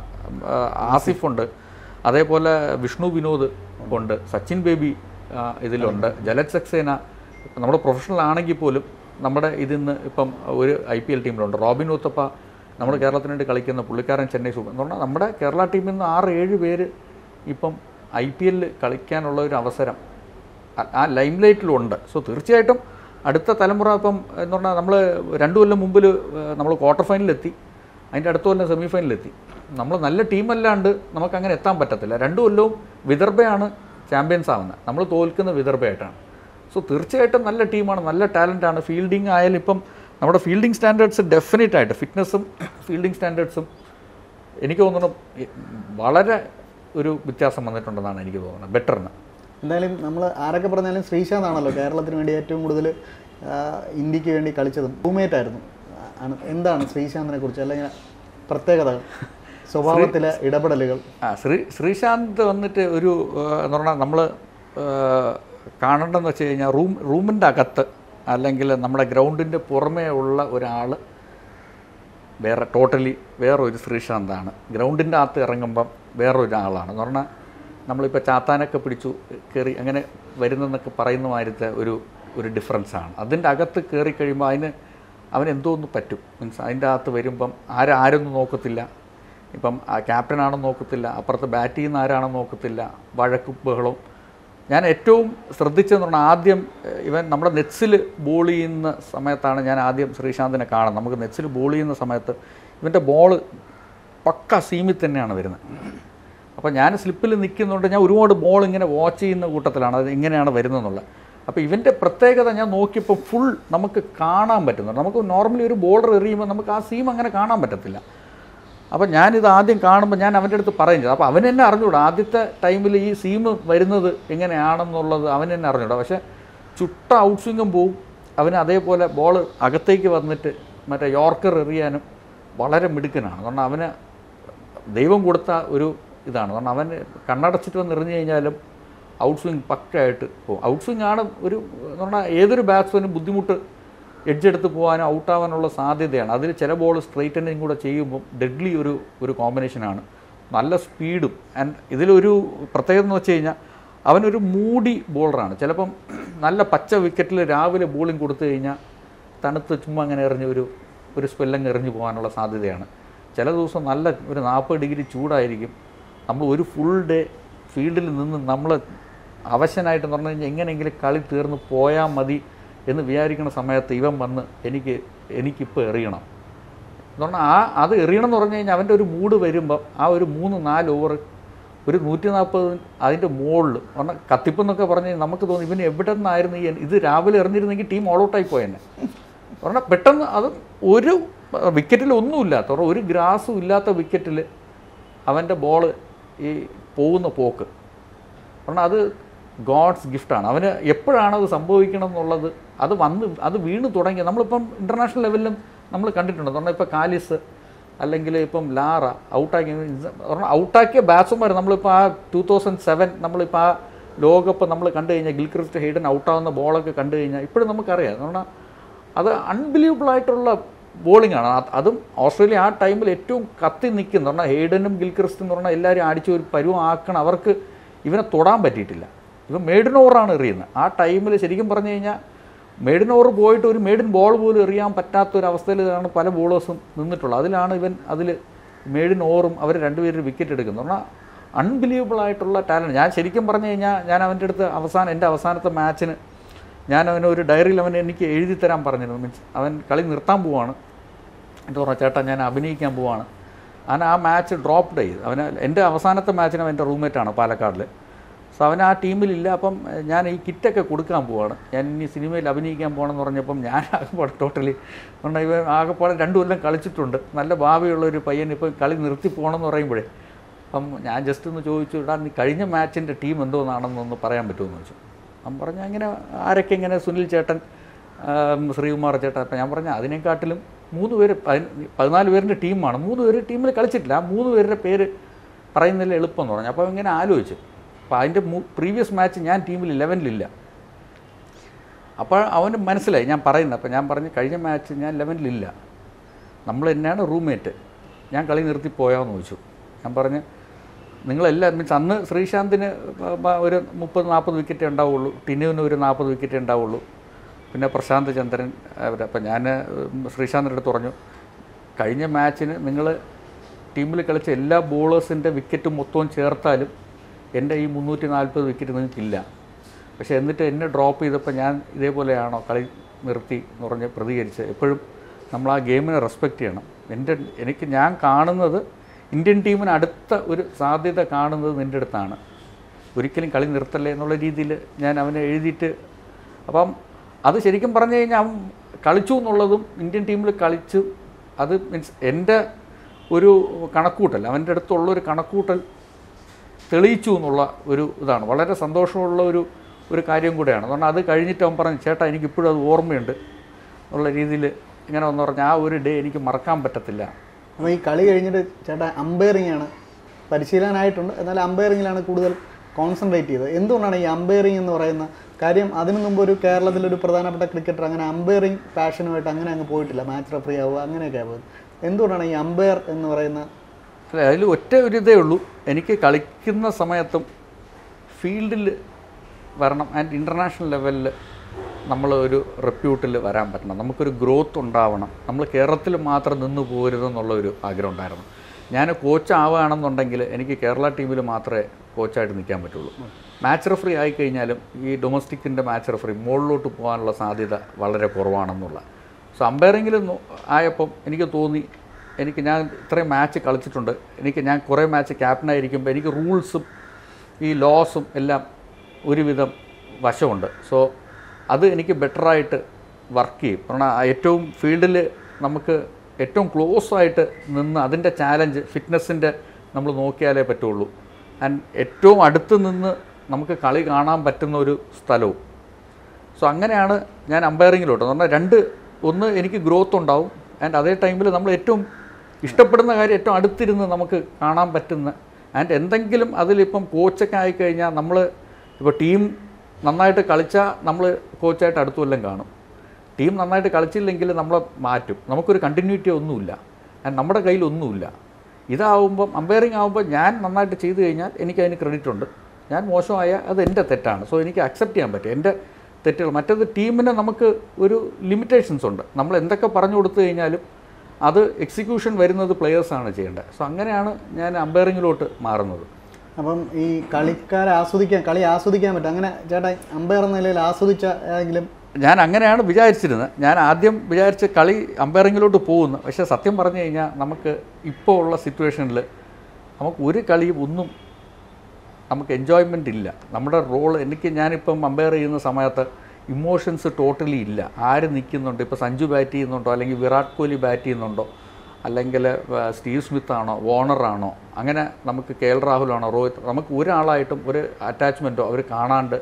Speaker 1: ആസിഫ് ഉണ്ട്, അതേപോലെ വിഷ്ണു വിനോദ് ഉണ്ട്, സച്ചിൻ ബേബി ഇതിലുണ്ട്, ജലജ് സക്സേന നമ്മുടെ പ്രൊഫഷണൽ ആണെങ്കിൽ പോലും നമ്മുടെ ഇതിന്ന് ഇപ്പം ഒരു IPL ടീമിലുണ്ട്. റോബിൻ ഉത്തപ്പ നമ്മുടെ കേരളത്തിന് വേണ്ടി കളിക്കുന്ന പുള്ളിക്കാരൻ ചെന്നൈ സൂപ്പർ എന്ന് പറഞ്ഞാൽ നമ്മുടെ കേരള ടീമിൽ നിന്ന് 6-7 പേര് ഇപ്പം IPL കളിക്കാനുള്ള ഒരു അവസരം ആ ലൈം ലൈറ്റിലുണ്ട്. സോ തീർച്ചയായിട്ടും അടുത്ത തലമുറ ഇപ്പം എന്ന് പറഞ്ഞാൽ നമ്മൾ 2 കൊല്ലം മുമ്പിൽ നമ്മൾ ക്വാർട്ടർ ഫൈനലിലെത്തി, അതിൻ്റെ അടുത്ത കൊല്ലം സെമി ഫൈനലിലെത്തി. നമ്മൾ നല്ല ടീമല്ലാണ്ട് നമുക്കങ്ങനെ എത്താൻ പറ്റത്തില്ല. 2 കൊല്ലവും വിദർഭയാണ് ചാമ്പ്യൻസ് ആവുന്നത്, നമ്മൾ തോൽക്കുന്ന വിദർഭയായിട്ടാണ്. സോ തീർച്ചയായിട്ടും നല്ല ടീമാണ്, നല്ല ടാലൻ്റാണ്. ഫീൽഡിങ് ആയാലും ഇപ്പം നമ്മുടെ ഫീൽഡിംഗ് സ്റ്റാൻഡേർഡ്സ് ഡെഫിനറ്റായിട്ട് ഫിറ്റ്നസ്സും ഫീൽഡിംഗ് സ്റ്റാൻഡേർഡ്സും എനിക്ക് തോന്നുന്നു വളരെ ഒരു വ്യത്യാസം വന്നിട്ടുണ്ടെന്നാണ് എനിക്ക് തോന്നുന്നത്, ബെറ്ററിന്.
Speaker 2: എന്തായാലും നമ്മൾ ആരൊക്കെ പറഞ്ഞാലും ശ്രീശാന്ത് ആണല്ലോ കേരളത്തിന് വേണ്ടി ഏറ്റവും കൂടുതൽ ഇന്ത്യക്ക് വേണ്ടി കളിച്ചതും. റൂംമേറ്റ് ആയിരുന്നു. എന്താണ് ശ്രീശാന്തിനെ കുറിച്ച് അല്ലെങ്കിൽ പ്രത്യേകതകൾ, സ്വഭാവത്തിലെ ഇടപെടലുകൾ?
Speaker 1: ശ്രീശാന്ത് വന്നിട്ട് ഒരു എന്ന് പറഞ്ഞാൽ നമ്മൾ കാണേണ്ടതെന്ന് വെച്ച് കഴിഞ്ഞാൽ റൂമിൻ്റെ അകത്ത് അല്ലെങ്കിൽ നമ്മുടെ ഗ്രൗണ്ടിൻ്റെ പുറമേ ഉള്ള ഒരാൾ വേറൊരു ശ്രീശാന്താണ്. ഗ്രൗണ്ടിൻ്റെ അകത്ത് ഇറങ്ങുമ്പം വേറൊരാളാണ് എന്ന് പറഞ്ഞാൽ നമ്മളിപ്പോൾ ചാത്താനൊക്കെ പിടിച്ചു കയറി അങ്ങനെ വരുന്നെന്നൊക്കെ പറയുന്ന മാതിരത്തെ ഒരു ഡിഫറൻസാണ്. അതിൻ്റെ അകത്ത് കയറി കഴിയുമ്പോൾ അവനെന്തോന്ന് പറ്റും. മീൻസ് അതിൻ്റെ അകത്ത് വരുമ്പം ആരൊന്നും നോക്കത്തില്ല. ഇപ്പം ക്യാപ്റ്റനാണെന്ന് നോക്കത്തില്ല, അപ്പുറത്ത് ബാറ്റ് ചെയ്യുന്ന ആരാണെന്ന് നോക്കത്തില്ല, വഴക്കും ബഹളവും. ഞാൻ ഏറ്റവും ശ്രദ്ധിച്ചതെന്ന് പറഞ്ഞാൽ ആദ്യം ഇവൻ നമ്മുടെ നെറ്റ്സിൽ ബോൾ ചെയ്യുന്ന സമയത്താണ് ഞാൻ ആദ്യം ശ്രീശാന്തിനെ കാണുന്നത്. നമുക്ക് നെറ്റ്സിൽ ബോൾ ചെയ്യുന്ന സമയത്ത് ഇവൻ്റെ ബോൾ പക്ക സീമിൽ തന്നെയാണ് വരുന്നത്. അപ്പോൾ ഞാൻ സ്ലിപ്പിൽ നിൽക്കുന്നുണ്ട്, ഞാൻ ഒരുപാട് ബോൾ ഇങ്ങനെ വാച്ച് ചെയ്യുന്ന കൂട്ടത്തിലാണ് അത് എങ്ങനെയാണ് വരുന്നതെന്നുള്ളത്. അപ്പോൾ ഇവൻ്റെ പ്രത്യേകത ഞാൻ നോക്കിയപ്പോൾ ഫുൾ നമുക്ക് കാണാൻ പറ്റുന്നുണ്ട്. നമുക്ക് നോർമലി ഒരു ബോളർ എറിയുമ്പോൾ നമുക്ക് ആ സീം അങ്ങനെ കാണാൻ പറ്റത്തില്ല. അപ്പോൾ ഞാനിത് ആദ്യം കാണുമ്പോൾ ഞാൻ അവൻ്റെ അടുത്ത് പറയുന്നത്, അപ്പോൾ അവൻ എന്നെ അറിഞ്ഞൂടാ ആദ്യത്തെ ടൈമിൽ ഈ സീം വരുന്നത് എങ്ങനെയാണെന്നുള്ളത് അവൻ എന്നെ അറിഞ്ഞൂടാ. പക്ഷേ ചുട്ട ഔട്ട് സ്വിങ്ങും പോവും. അവന് അതേപോലെ ബോൾ അകത്തേക്ക് വന്നിട്ട് മറ്റേ യോർക്കർ എറിയാനും വളരെ മിടുക്കനാണ്. കാരണം അവന് ദൈവം കൊടുത്ത ഒരു ഇതാണ്. കാരണം അവൻ കണ്ണടച്ചിട്ട് വന്ന് എറിഞ്ഞു കഴിഞ്ഞാലും ഔട്ട് സ്വിങ് പക്കയായിട്ട് പോകും. ഔട്ട് സ്വിങ് ആണ് എന്ന് പറഞ്ഞാൽ ഏതൊരു ബാറ്റ്സ്മാനും ബുദ്ധിമുട്ട് എഡ്ജെടുത്ത് പോകാനും ഔട്ടാവാനുള്ള സാധ്യതയാണ്. അതിൽ ചില ബോൾ സ്ട്രൈറ്റനിങ് കൂടെ ചെയ്യുമ്പം ഡെഡ്ലി ഒരു കോമ്പിനേഷനാണ്. നല്ല സ്പീഡും. ആൻഡ് ഇതിലൊരു പ്രത്യേകത എന്ന് വെച്ച് കഴിഞ്ഞാൽ അവനൊരു മൂടി ബോളറാണ്. ചിലപ്പം നല്ല പച്ച വിക്കറ്റിൽ രാവിലെ ബോളിംഗ് കൊടുത്തു കഴിഞ്ഞാൽ തണുത്ത് ചുമ്മാ അങ്ങനെ എറിഞ്ഞ് ഒരു സ്പെല്ലങ്ങ് എറിഞ്ഞു പോകാനുള്ള സാധ്യതയാണ്. ചില ദിവസം നല്ല ഒരു 40 ഡിഗ്രി ചൂടായിരിക്കും. നമ്മൾ ഒരു ഫുൾ ഡേ ഫീൽഡിൽ നിന്ന് നമ്മൾ അവശനായിട്ടെന്ന് പറഞ്ഞു കഴിഞ്ഞാൽ എങ്ങനെയെങ്കിലും കളി തീർന്ന് പോയാൽ മതി എന്ന് വിചാരിക്കുന്ന സമയത്ത് ഇവൻ വന്ന് എനിക്കിപ്പോൾ എറിയണം എന്ന് പറഞ്ഞാൽ അത് എറിയണം എന്ന് പറഞ്ഞു കഴിഞ്ഞാൽ അവൻ്റെ ഒരു മൂഡ് വരുമ്പം ആ ഒരു 3-4 ഓവർ ഒരു 140 അതിൻ്റെ മുകളിൽ പറഞ്ഞാൽ കത്തിപ്പെന്നൊക്കെ പറഞ്ഞ് നമുക്ക് തോന്നി ഇവന് എവിടെ നിന്നായിരുന്നു ഇത് രാവിലെ എറിഞ്ഞിരുന്നെങ്കിൽ ടീം ഓൾ ഔട്ടായി പോയെന്നെ പറഞ്ഞാൽ പെട്ടെന്ന് അത് ഒരു വിക്കറ്റിൽ ഒന്നുമില്ലാത്ത ഒരു ഗ്രാസും ഇല്ലാത്ത വിക്കറ്റിൽ അവൻ്റെ ബോൾ ഈ പോകുന്ന പോക്ക് പറഞ്ഞാൽ അത് ഗോഡ്സ് ഗിഫ്റ്റാണ്. അവന് എപ്പോഴാണ് അത് സംഭവിക്കണം എന്നുള്ളത് അത് വീണ് തുടങ്ങി. നമ്മളിപ്പം ഇൻ്റർനാഷണൽ ലെവലിലും നമ്മൾ കണ്ടിട്ടുണ്ട്. പറഞ്ഞാൽ ഇപ്പോൾ കാലിസ് അല്ലെങ്കിൽ ഇപ്പം ലാറ ഔട്ടാക്കിയ ബാറ്റ്സ്മാർ നമ്മളിപ്പോൾ ആ 2007 നമ്മളിപ്പോൾ ആ ലോകകപ്പ് നമ്മൾ കണ്ടു കഴിഞ്ഞാൽ ഗിൽക്രിസ്റ്റ് ഹെയ്ഡൻ ഔട്ടാവുന്ന ബോളൊക്കെ കണ്ടു കഴിഞ്ഞാൽ ഇപ്പോഴും നമുക്കറിയാം. പറഞ്ഞാൽ അത് അൺബിലീവബിളായിട്ടുള്ള ബോളിംഗാണ്. അതും ഓസ്ട്രേലിയ ആ ടൈമിൽ ഏറ്റവും കത്തി നിൽക്കുന്ന പറഞ്ഞാൽ ഹെയ്ഡനും ഗിൽക്രിസ്റ്റും എന്ന് പറഞ്ഞാൽ എല്ലാവരും അടിച്ച് ഒരു പരുവമാക്കണം. അവർക്ക് ഇവനെ തൊടാൻ പറ്റിയിട്ടില്ല. ഇവൻ മെയ്ഡൻ ഓവറാണ് എറിയുന്നത്. ആ ടൈമിൽ ശരിക്കും പറഞ്ഞു കഴിഞ്ഞാൽ മെയ്ഡൻ ഓവർ പോയിട്ട് ഒരു മെയ്ഡൻ ബോൾ പോലും എറിയാൻ പറ്റാത്തൊരവസ്ഥയിലാണ് പല ബോളേഴ്സും നിന്നിട്ടുള്ളത്. അതിലാണ് ഇവൻ മെയ്ഡൻ ഓവറും അവർ രണ്ടുപേരും വിക്കറ്റ് എടുക്കുന്നത്. പറഞ്ഞാൽ അൺബിലീവബിളായിട്ടുള്ള ടാലൻറ്റ്. ഞാൻ ശരിക്കും പറഞ്ഞു കഴിഞ്ഞാൽ ഞാൻ അവൻ്റെ അടുത്ത് എൻ്റെ അവസാനത്തെ മാച്ചിന് ഞാൻ അവനൊരു ഡയറിയിൽ എനിക്ക് എഴുതി തരാൻ പറഞ്ഞിരുന്നു. മീൻസ് അവൻ കളി നിർത്താൻ പോവാണ്. എന്നിട്ട് പറഞ്ഞു ചേട്ടാ ഞാൻ അഭിനയിക്കാൻ പോവാണ്. ആ മാച്ച് ഡ്രോപ്പ് ചെയ്ത് എൻ്റെ അവസാനത്തെ മാച്ചിന് എൻ്റെ റൂംമേറ്റാണ് പാലക്കാടിൽ. സോ അവൻ ആ ടീമിലില്ല. അപ്പം ഞാൻ ഈ കിറ്റൊക്കെ കൊടുക്കാൻ പോവാണ്. ഞാൻ ഇനി സിനിമയിൽ അഭിനയിക്കാൻ പോകണമെന്ന് പറഞ്ഞപ്പം ഞാൻ ആകെപ്പാടെ ടോട്ടലി പറഞ്ഞാൽ ഇവൻ ആകെപ്പാടെ 2 കൊല്ലം കളിച്ചിട്ടുണ്ട്, നല്ല ഭാവിയുള്ളൊരു പയ്യൻ ഇപ്പം കളി നിർത്തി പോകണമെന്ന് പറയുമ്പോഴേ അപ്പം ഞാൻ ജസ്റ്റ് ഒന്ന് ചോദിച്ചു ഇടാ നീ കഴിഞ്ഞ മാച്ചിൻ്റെ ടീം എന്തോന്നാണെന്നൊന്ന് പറയാൻ പറ്റുമെന്ന് ചോദിച്ചു. അവൻ പറഞ്ഞു അങ്ങനെ ആരൊക്കെ ഇങ്ങനെ സുനിൽ ചേട്ടൻ, ശ്രീകുമാർ ചേട്ടൻ. അപ്പം ഞാൻ പറഞ്ഞു അതിനെക്കാട്ടിലും 3 പേര് 14 പേരിൻ്റെ ടീമാണ്. 3 പേര് ടീമിൽ കളിച്ചിട്ടില്ല. ആ 3 പേരുടെ പേര് പറയുന്നതിൽ എളുപ്പമെന്ന് പറഞ്ഞു. അപ്പോൾ ഇങ്ങനെ ആലോചിച്ചു. അപ്പോൾ അതിൻ്റെ പ്രീവിയസ് മാച്ച് ഞാൻ ടീമിൽ 11-ലില്ല. അപ്പോൾ അവന് മനസ്സിലായി ഞാൻ പറയുന്നത്. അപ്പോൾ ഞാൻ പറഞ്ഞു കഴിഞ്ഞ മാച്ച് ഞാൻ 11-ലില്ല, നമ്മൾ തന്നെയാണ് റൂംമേറ്റ്, ഞാൻ കളി നിർത്തിപ്പോയാന്ന് ചോദിച്ചു. ഞാൻ പറഞ്ഞു നിങ്ങളെല്ലാം മീൻസ് അന്ന് ശ്രീശാന്തിന് ഒരു 30-40 വിക്കറ്റേ ഉണ്ടാവുള്ളൂ, ടിനുവിന് ഒരു 40 വിക്കറ്റേ ഉണ്ടാവുള്ളൂ, പിന്നെ പ്രശാന്ത് ചന്ദ്രൻ അവരെ. അപ്പം ഞാൻ ശ്രീശാന്തിൻ്റെ അടുത്ത് പറഞ്ഞു കഴിഞ്ഞ മാച്ചിന് നിങ്ങൾ ടീമിൽ കളിച്ച എല്ലാ ബോളേഴ്സിൻ്റെ വിക്കറ്റും മൊത്തവും ചേർത്താലും എൻ്റെ ഈ 340 വിക്കറ്റ് നിങ്ങൾക്കില്ല. പക്ഷേ എന്നിട്ട് എന്നെ ഡ്രോപ്പ് ചെയ്തപ്പോൾ ഞാൻ ഇതേപോലെയാണോ കളി നിർത്തി എന്ന് പറഞ്ഞ് പ്രതികരിച്ച്. എപ്പോഴും നമ്മൾ ആ ഗെയിമിനെ റെസ്പെക്റ്റ് ചെയ്യണം. ഞാൻ കാണുന്നത് ഇന്ത്യൻ ടീമിന് അടുത്ത ഒരു സാധ്യത കാണുന്നത് നിൻ്റെ അടുത്താണ്, ഒരിക്കലും കളി നിർത്തല്ലേ എന്നുള്ള രീതിയിൽ ഞാൻ അവനെ എഴുതിയിട്ട്. അപ്പം അത് ശരിക്കും പറഞ്ഞു കഴിഞ്ഞാൽ അവൻ കളിച്ചു എന്നുള്ളതും ഇന്ത്യൻ ടീമിൽ കളിച്ചു അത് മീൻസ് എൻ്റെ ഒരു കണക്കൂട്ടൽ, അവൻ്റെ അടുത്തുള്ളൊരു കണക്കൂട്ടൽ തെളിയിച്ചു എന്നുള്ള ഒരു ഇതാണ്. വളരെ സന്തോഷമുള്ള ഒരു കാര്യം കൂടെയാണ്. കാരണം അത് കഴിഞ്ഞിട്ട് അവൻ പറഞ്ഞു ചേട്ടാ എനിക്കിപ്പോഴും അത് ഓർമ്മയുണ്ട് എന്നുള്ള രീതിയിൽ ഇങ്ങനെ വന്ന് പറഞ്ഞാൽ ആ ഒരു ഡേ എനിക്ക് മറക്കാൻ പറ്റത്തില്ല.
Speaker 2: അപ്പോൾ ഈ കളി കഴിഞ്ഞിട്ട് ചേട്ടാ അമ്പയറിംഗ് ആണ് പരിശീലനായിട്ടുണ്ട്, എന്നാൽ അമ്പയറിങ്ങിലാണ് കൂടുതൽ കോൺസെൻട്രേറ്റ് ചെയ്തത്. എന്തുകൊണ്ടാണ് ഈ അമ്പയറിംഗ് എന്ന് പറയുന്ന കാര്യം? അതിനു മുമ്പ് ഒരു കേരളത്തിലൊരു പ്രധാനപ്പെട്ട ക്രിക്കറ്റർ അങ്ങനെ അമ്പയറിംഗ് പാഷനുമായിട്ട് അങ്ങനെ അങ്ങ് പോയിട്ടില്ല, മാച്ച് റഫറി ആവുക അങ്ങനെയൊക്കെ പോയത്. എന്തുകൊണ്ടാണ് ഈ അമ്പയർ എന്ന് പറയുന്ന?
Speaker 1: അല്ല, അതിൽ ഒറ്റ ഒരു ഇതേ ഉള്ളൂ, എനിക്ക് കളിക്കുന്ന സമയത്തും ഫീൽഡിൽ വരണം ആൻഡ് ഇൻ്റർനാഷണൽ ലെവലിൽ നമ്മൾ ഒരു റെപ്യൂട്ടിൽ വരാൻ പറ്റണം, നമുക്കൊരു ഗ്രോത്ത് ഉണ്ടാവണം, നമ്മൾ കേരളത്തിൽ മാത്രം നിന്ന് പോരുതെന്നുള്ളൊരു ആഗ്രഹം ഉണ്ടായിരുന്നു. ഞാൻ കോച്ചാവുകയാണെന്നുണ്ടെങ്കിൽ എനിക്ക് കേരള ടീമിൽ മാത്രമേ കോച്ചായിട്ട് നിൽക്കാൻ പറ്റുള്ളൂ. മാച്ച് റഫറി ആയിക്കഴിഞ്ഞാലും ഈ ഡൊമസ്റ്റിക്കിൻ്റെ മാച്ച് റഫറി മുകളിലോട്ട് പോകാനുള്ള സാധ്യത വളരെ കുറവാണെന്നുള്ള. സോ അമ്പയറിങ്ങിൽ ആയപ്പം എനിക്ക് തോന്നി ഞാൻ ഇത്രയും മാച്ച് കളിച്ചിട്ടുണ്ട്, ഞാൻ കുറേ മാച്ച് ക്യാപ്റ്റനായിരിക്കുമ്പോൾ എനിക്ക് റൂൾസും ഈ ലോസും എല്ലാം ഒരുവിധം വശമുണ്ട്. സോ അത് എനിക്ക് ബെറ്ററായിട്ട് വർക്ക് ചെയ്യും. കാരണം ഏറ്റവും ഫീൽഡിൽ നമുക്ക് ഏറ്റവും ക്ലോസ് ആയിട്ട് നിന്ന് അതിൻ്റെ ചാലഞ്ച് ഫിറ്റ്നസ്സിൻ്റെ നമ്മൾ നോക്കിയാലേ പറ്റുള്ളൂ. ആൻഡ് ഏറ്റവും അടുത്ത് നിന്ന് നമുക്ക് കളി കാണാൻ പറ്റുന്ന ഒരു സ്ഥലവും. സോ അങ്ങനെയാണ് ഞാൻ അമ്പയറിങ്ങിലോട്ട്. എന്ന് പറഞ്ഞാൽ ഒന്ന് എനിക്ക് ഗ്രോത്ത് ഉണ്ടാവും ആൻഡ് അതേ ടൈമിൽ നമ്മൾ ഏറ്റവും ഇഷ്ടപ്പെടുന്ന കാര്യം ഏറ്റവും അടുത്തിരുന്ന് നമുക്ക് കാണാൻ പറ്റുന്ന. ആൻഡ് എന്തെങ്കിലും അതിലിപ്പം കോച്ചൊക്കെ ആയിക്കഴിഞ്ഞാൽ നമ്മൾ ഇപ്പോൾ ടീം നന്നായിട്ട് കളിച്ചാൽ നമ്മൾ കോച്ചായിട്ട് അടുത്ത കൊല്ലം കാണും, ടീം നന്നായിട്ട് കളിച്ചില്ലെങ്കിൽ നമ്മളെ മാറ്റും, നമുക്കൊരു കണ്ടിന്യൂറ്റി ഒന്നുമില്ല ആൻഡ് നമ്മുടെ കയ്യിലൊന്നുമില്ല. ഇതാവുമ്പം അമ്പയറിംഗ് ആകുമ്പോൾ ഞാൻ നന്നായിട്ട് ചെയ്തു കഴിഞ്ഞാൽ എനിക്കതിന് ക്രെഡിറ്റ് ഉണ്ട്, ഞാൻ മോശമായ അത് എൻ്റെ തെറ്റാണ്. സോ എനിക്ക് അക്സെപ്റ്റ് ചെയ്യാൻ പറ്റും എൻ്റെ തെറ്റുകൾ. മറ്റേത് ടീമിന് നമുക്ക് ഒരു ലിമിറ്റേഷൻസ് ഉണ്ട്. നമ്മൾ എന്തൊക്കെ പറഞ്ഞു കൊടുത്തു കഴിഞ്ഞാലും അത് എക്സിക്യൂഷൻ വരുന്നത് പ്ലെയേഴ്സാണ് ചെയ്യേണ്ടത്. സോ അങ്ങനെയാണ് ഞാൻ അമ്പയറിങ്ങിലോട്ട് മാറുന്നത്.
Speaker 2: അപ്പം ഈ കളി ആസ്വദിക്കാൻ പറ്റും. അങ്ങനെ ചേട്ടാ അമ്പയർ എന്ന നിലയിൽ ആസ്വദിച്ച ഏതെങ്കിലും?
Speaker 1: ഞാൻ അങ്ങനെയാണ് വിചാരിച്ചിരുന്നത്. ഞാൻ ആദ്യം വിചാരിച്ച് കളി അമ്പയറിങ്ങിലോട്ട് പോകുന്നു. പക്ഷേ സത്യം പറഞ്ഞു കഴിഞ്ഞാൽ നമുക്ക് ഇപ്പോൾ ഉള്ള സിറ്റുവേഷനിൽ നമുക്ക് ഒരു കളിയും ഒന്നും നമുക്ക് എൻജോയ്മെൻ്റ് ഇല്ല. നമ്മുടെ റോള് ഞാനിപ്പം അമ്പയർ ചെയ്യുന്ന സമയത്ത് ഇമോഷൻസ് ടോട്ടലി ഇല്ല. ആര് നിൽക്കുന്നുണ്ട്, ഇപ്പോൾ സഞ്ജു ബാറ്റ് ചെയ്യുന്നുണ്ടോ, അല്ലെങ്കിൽ വിരാട് കോഹ്ലി ബാറ്റ് ചെയ്യുന്നുണ്ടോ, അല്ലെങ്കിൽ സ്റ്റീവ് സ്മിത്താണോ, വാർണറാണോ, അങ്ങനെ നമുക്ക് കെ എൽ രാഹുലാണോ, രോഹിത്, നമുക്ക് ഒരാളായിട്ടും ഒരു അറ്റാച്ച്മെൻറ്റോ അവർ കാണാണ്ട്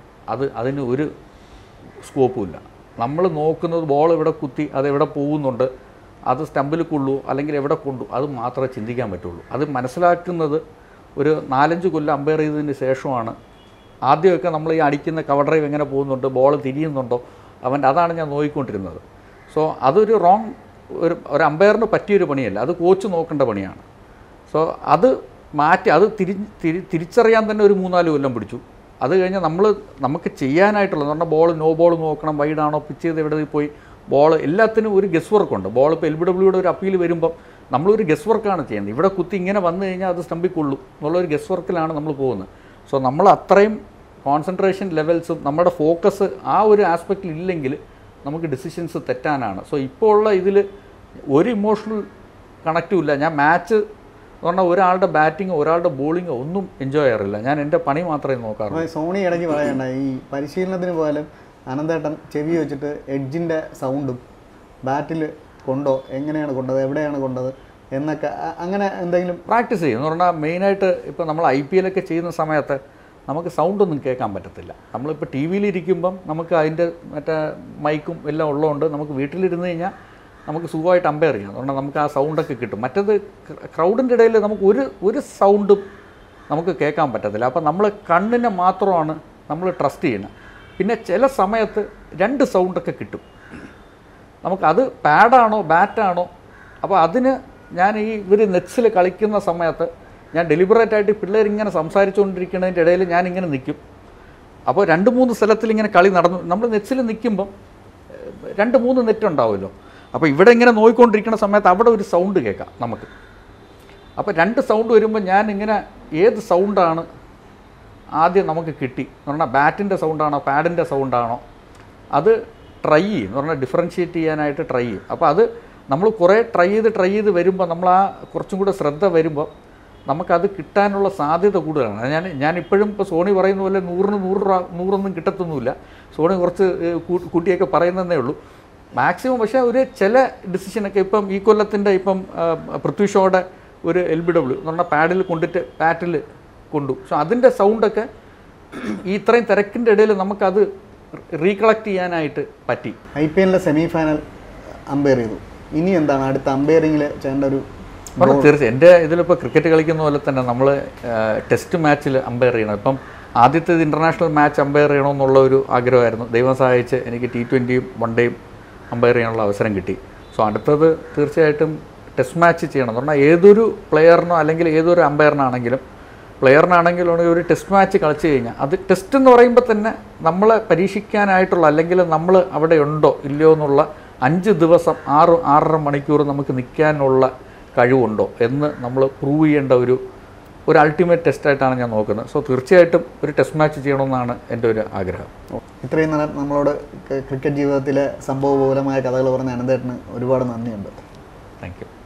Speaker 1: അതിന് ഒരു സ്കോപ്പുമില്ല. നമ്മൾ നോക്കുന്നത് ബോൾ എവിടെ കുത്തി അതെവിടെ പോകുന്നുണ്ട്, അത് സ്റ്റമ്പിൽ കൊള്ളൂ അല്ലെങ്കിൽ എവിടെ കൊണ്ടു, അത് മാത്രമേ ചിന്തിക്കാൻ പറ്റുള്ളൂ. അത് മനസ്സിലാക്കുന്നത് ഒരു 4-5 കൊല്ലം അമ്പയർ ചെയ്തതിന് ശേഷമാണ്. ആദ്യമൊക്കെ നമ്മൾ ഈ അടിക്കുന്ന കവർ ഡ്രൈവ് എങ്ങനെ പോകുന്നുണ്ട്, ബോൾ തിരിയുന്നുണ്ടോ, അതാണ് ഞാൻ നോക്കിക്കൊണ്ടിരുന്നത്. സോ അതൊരു റോങ് ഒരു അമ്പയറിന് പറ്റിയൊരു പണിയല്ല, അത് കോച്ച് നോക്കേണ്ട പണിയാണ്. സോ അത് മാറ്റി അത് തിരിച്ചറിയാൻ തന്നെ ഒരു 3-4 കൊല്ലം പിടിച്ചു. അത് കഴിഞ്ഞ് നമുക്ക് ചെയ്യാനായിട്ടുള്ളത് എന്ന് പറഞ്ഞാൽ നോ ബോൾ നോക്കണം, വൈഡാണോ, പിച്ച് ചെയ്ത് എവിടെ പോയി, ബോൾ എല്ലാത്തിനും ഒരു ഗസ് വർക്കുണ്ട്. ബോൾ ഇപ്പോൾ LBWയുടെ ഒരു അപ്പീൽ വരുമ്പം നമ്മളൊരു ഗസ് വർക്കാണ് ചെയ്യുന്നത്. ഇവിടെ കുത്തി ഇങ്ങനെ വന്നു കഴിഞ്ഞാൽ അത് സ്റ്റമ്പിൽ കൊള്ളും എന്നുള്ളൊരു ഗസ് വർക്കിലാണ് നമ്മൾ പോകുന്നത്. സോ നമ്മൾ അത്രയും കോൺസെൻട്രേഷൻ ലെവൽസും നമ്മുടെ ഫോക്കസ് ആ ഒരു ആസ്പെക്റ്റിൽ ഇല്ലെങ്കിൽ നമുക്ക് ഡിസിഷൻസ് തെറ്റാനാണ്. സോ ഇപ്പോൾ ഉള്ള ഇതിൽ ഒരു ഇമോഷണൽ കണക്റ്റും ഇല്ല. ഞാൻ മാച്ച് എന്ന് പറഞ്ഞാൽ ഒരാളുടെ ബാറ്റിങ്ങോ ഒരാളുടെ ബോളിങ്ങോ ഒന്നും എൻജോയ് ചെയ്യാറില്ല. ഞാൻ എൻ്റെ പണി മാത്രമേ നോക്കാറുള്ളൂ.
Speaker 2: സോണി ഇടയ്ക്ക് പറയണ്ട, ഈ പരിശീലനത്തിന് പോയാലും അനന്തേട്ടൻ ചെവി വെച്ചിട്ട് എഡ്ജിൻ്റെ സൗണ്ടും ബാറ്റിൽ കൊണ്ടോ, എങ്ങനെയാണ് കൊണ്ടത്, എവിടെയാണ് കൊണ്ടത് എന്നൊക്കെ അങ്ങനെ എന്തെങ്കിലും
Speaker 1: പ്രാക്ടീസ് ചെയ്യും. എന്ന് പറഞ്ഞാൽ മെയിനായിട്ട് ഇപ്പോൾ നമ്മൾ IPL ഒക്കെ ചെയ്യുന്ന സമയത്ത് നമുക്ക് സൗണ്ടൊന്നും കേൾക്കാൻ പറ്റത്തില്ല. നമ്മളിപ്പോൾ ടി വിയിലിരിക്കുമ്പം നമുക്ക് അതിൻ്റെ മറ്റേ മൈക്കും എല്ലാം ഉള്ളതുകൊണ്ട് നമുക്ക് വീട്ടിലിരുന്ന് കഴിഞ്ഞാൽ നമുക്ക് സുഖമായിട്ട് അമ്പയർ ചെയ്യാം. അതുകൊണ്ട് നമുക്ക് ആ സൗണ്ടൊക്കെ കിട്ടും. മറ്റേത് ക്രൗഡിൻ്റെ ഇടയിൽ നമുക്ക് ഒരു സൗണ്ടും നമുക്ക് കേൾക്കാൻ പറ്റത്തില്ല. അപ്പോൾ നമ്മൾ കണ്ണിനെ മാത്രമാണ് നമ്മൾ ട്രസ്റ്റ് ചെയ്യുന്നത്. പിന്നെ ചില സമയത്ത് 2 സൗണ്ടൊക്കെ കിട്ടും. നമുക്കത് പാഡാണോ ബാറ്റാണോ. അപ്പോൾ അതിന് ഞാൻ ഇവർ നെറ്റ്സിൽ കളിക്കുന്ന സമയത്ത് ഞാൻ ഡെലിബറേറ്റായിട്ട് പിള്ളേരിങ്ങനെ സംസാരിച്ചുകൊണ്ടിരിക്കുന്നതിൻ്റെ ഇടയിൽ ഞാനിങ്ങനെ നിൽക്കും. അപ്പോൾ 2-3 സ്ഥലത്തിൽ ഇങ്ങനെ കളി നടന്നു. നമ്മൾ നെറ്റ്സിൽ നിൽക്കുമ്പം 2-3 നെറ്റ് ഉണ്ടാവുമല്ലോ. അപ്പോൾ ഇവിടെ ഇങ്ങനെ നോക്കിക്കൊണ്ടിരിക്കുന്ന സമയത്ത് അവിടെ ഒരു സൗണ്ട് കേൾക്കാം നമുക്ക്. അപ്പോൾ 2 സൗണ്ട് വരുമ്പോൾ ഞാൻ ഇങ്ങനെ ഏത് സൗണ്ടാണ് ആദ്യം നമുക്ക് കിട്ടി എന്ന് പറഞ്ഞാൽ ബാറ്റിൻ്റെ സൗണ്ടാണോ പാഡിൻ്റെ സൗണ്ടാണോ അത് ട്രൈ ചെയ്യും. എന്ന് പറഞ്ഞാൽ ഡിഫറൻഷ്യേറ്റ് ചെയ്യാനായിട്ട് ട്രൈ ചെയ്യും. അപ്പോൾ അത് നമ്മൾ കുറേ ട്രൈ ചെയ്ത് വരുമ്പോൾ നമ്മൾ ആ കുറച്ചും കൂടെ ശ്രദ്ധ വരുമ്പോൾ നമുക്കത് കിട്ടാനുള്ള സാധ്യത കൂടുതലാണ്. ഞാനിപ്പോഴും ഇപ്പോൾ സോണി പറയുന്ന പോലെ 100 കിട്ടത്തൊന്നുമില്ല. സോണി കുറച്ച് കൂട്ടിയൊക്കെ പറയുന്നതേ ഉള്ളൂ മാക്സിമം. പക്ഷേ ഒരു ചില ഡിസിഷനൊക്കെ ഇപ്പം ഈ കൊല്ലത്തിൻ്റെ ഇപ്പം പൃഥ്വി ഷോയുടെ ഒരു LBW എന്ന് പറഞ്ഞാൽ പാഡിൽ കൊണ്ടിട്ട് ബാറ്റിൽ കൊണ്ടു. സോ അതിൻ്റെ സൗണ്ടൊക്കെ ഈ ഇത്രയും തിരക്കിൻ്റെ ഇടയിൽ നമുക്കത് റീകളക്ട് ചെയ്യാനായിട്ട് പറ്റി.
Speaker 2: IPL സെമി ഫൈനൽ അമ്പയർ ചെയ്തു. ഇനി എന്താണ് അടുത്ത അമ്പയറിങ്ങിൽ ചെയ്യേണ്ട ഒരു?
Speaker 1: തീർച്ചയായും എൻ്റെ ഇതിലിപ്പോൾ ക്രിക്കറ്റ് കളിക്കുന്ന പോലെ തന്നെ നമ്മൾ ടെസ്റ്റ് മാച്ചിൽ അമ്പയർ ചെയ്യണം. ഇപ്പം ആദ്യത്തേത് ഇൻ്റർനാഷണൽ മാച്ച് അമ്പയർ ചെയ്യണമെന്നുള്ള ഒരു ആഗ്രഹമായിരുന്നു. ദൈവം സഹായിച്ച് എനിക്ക് T20യും വൺഡേയും അമ്പയർ ചെയ്യാനുള്ള അവസരം കിട്ടി. സോ അടുത്തത് തീർച്ചയായിട്ടും ടെസ്റ്റ് മാച്ച് ചെയ്യണം. എന്ന് പറഞ്ഞാൽ ഏതൊരു പ്ലെയറിനോ അല്ലെങ്കിൽ ഏതൊരു അമ്പയറിനാണെങ്കിലും ഒരു ടെസ്റ്റ് മാച്ച് കളിച്ചു കഴിഞ്ഞാൽ അത് ടെസ്റ്റ് എന്ന് പറയുമ്പോൾ തന്നെ നമ്മളെ പരീക്ഷിക്കാനായിട്ടുള്ള അല്ലെങ്കിൽ നമ്മൾ അവിടെ ഉണ്ടോ ഇല്ലയോ എന്നുള്ള 5 ദിവസം 6-6.5 മണിക്കൂർ നമുക്ക് നിൽക്കാനുള്ള കഴിവുണ്ടോ എന്ന് നമ്മൾ പ്രൂവ് ചെയ്യേണ്ട ഒരു അൾട്ടിമേറ്റ് ടെസ്റ്റായിട്ടാണ് ഞാൻ നോക്കുന്നത്. സോ തീർച്ചയായിട്ടും ഒരു ടെസ്റ്റ് മാച്ച് ചെയ്യണമെന്നാണ് എൻ്റെ ഒരു ആഗ്രഹം.
Speaker 2: ഇത്രയും നേരം നമ്മളോട് ക്രിക്കറ്റ് ജീവിതത്തിലെ സംഭവബഹുലമായ കഥകൾ പറഞ്ഞ അനന്തേട്ടന് ഒരുപാട് നന്ദിയുണ്ട്.
Speaker 1: Thank U.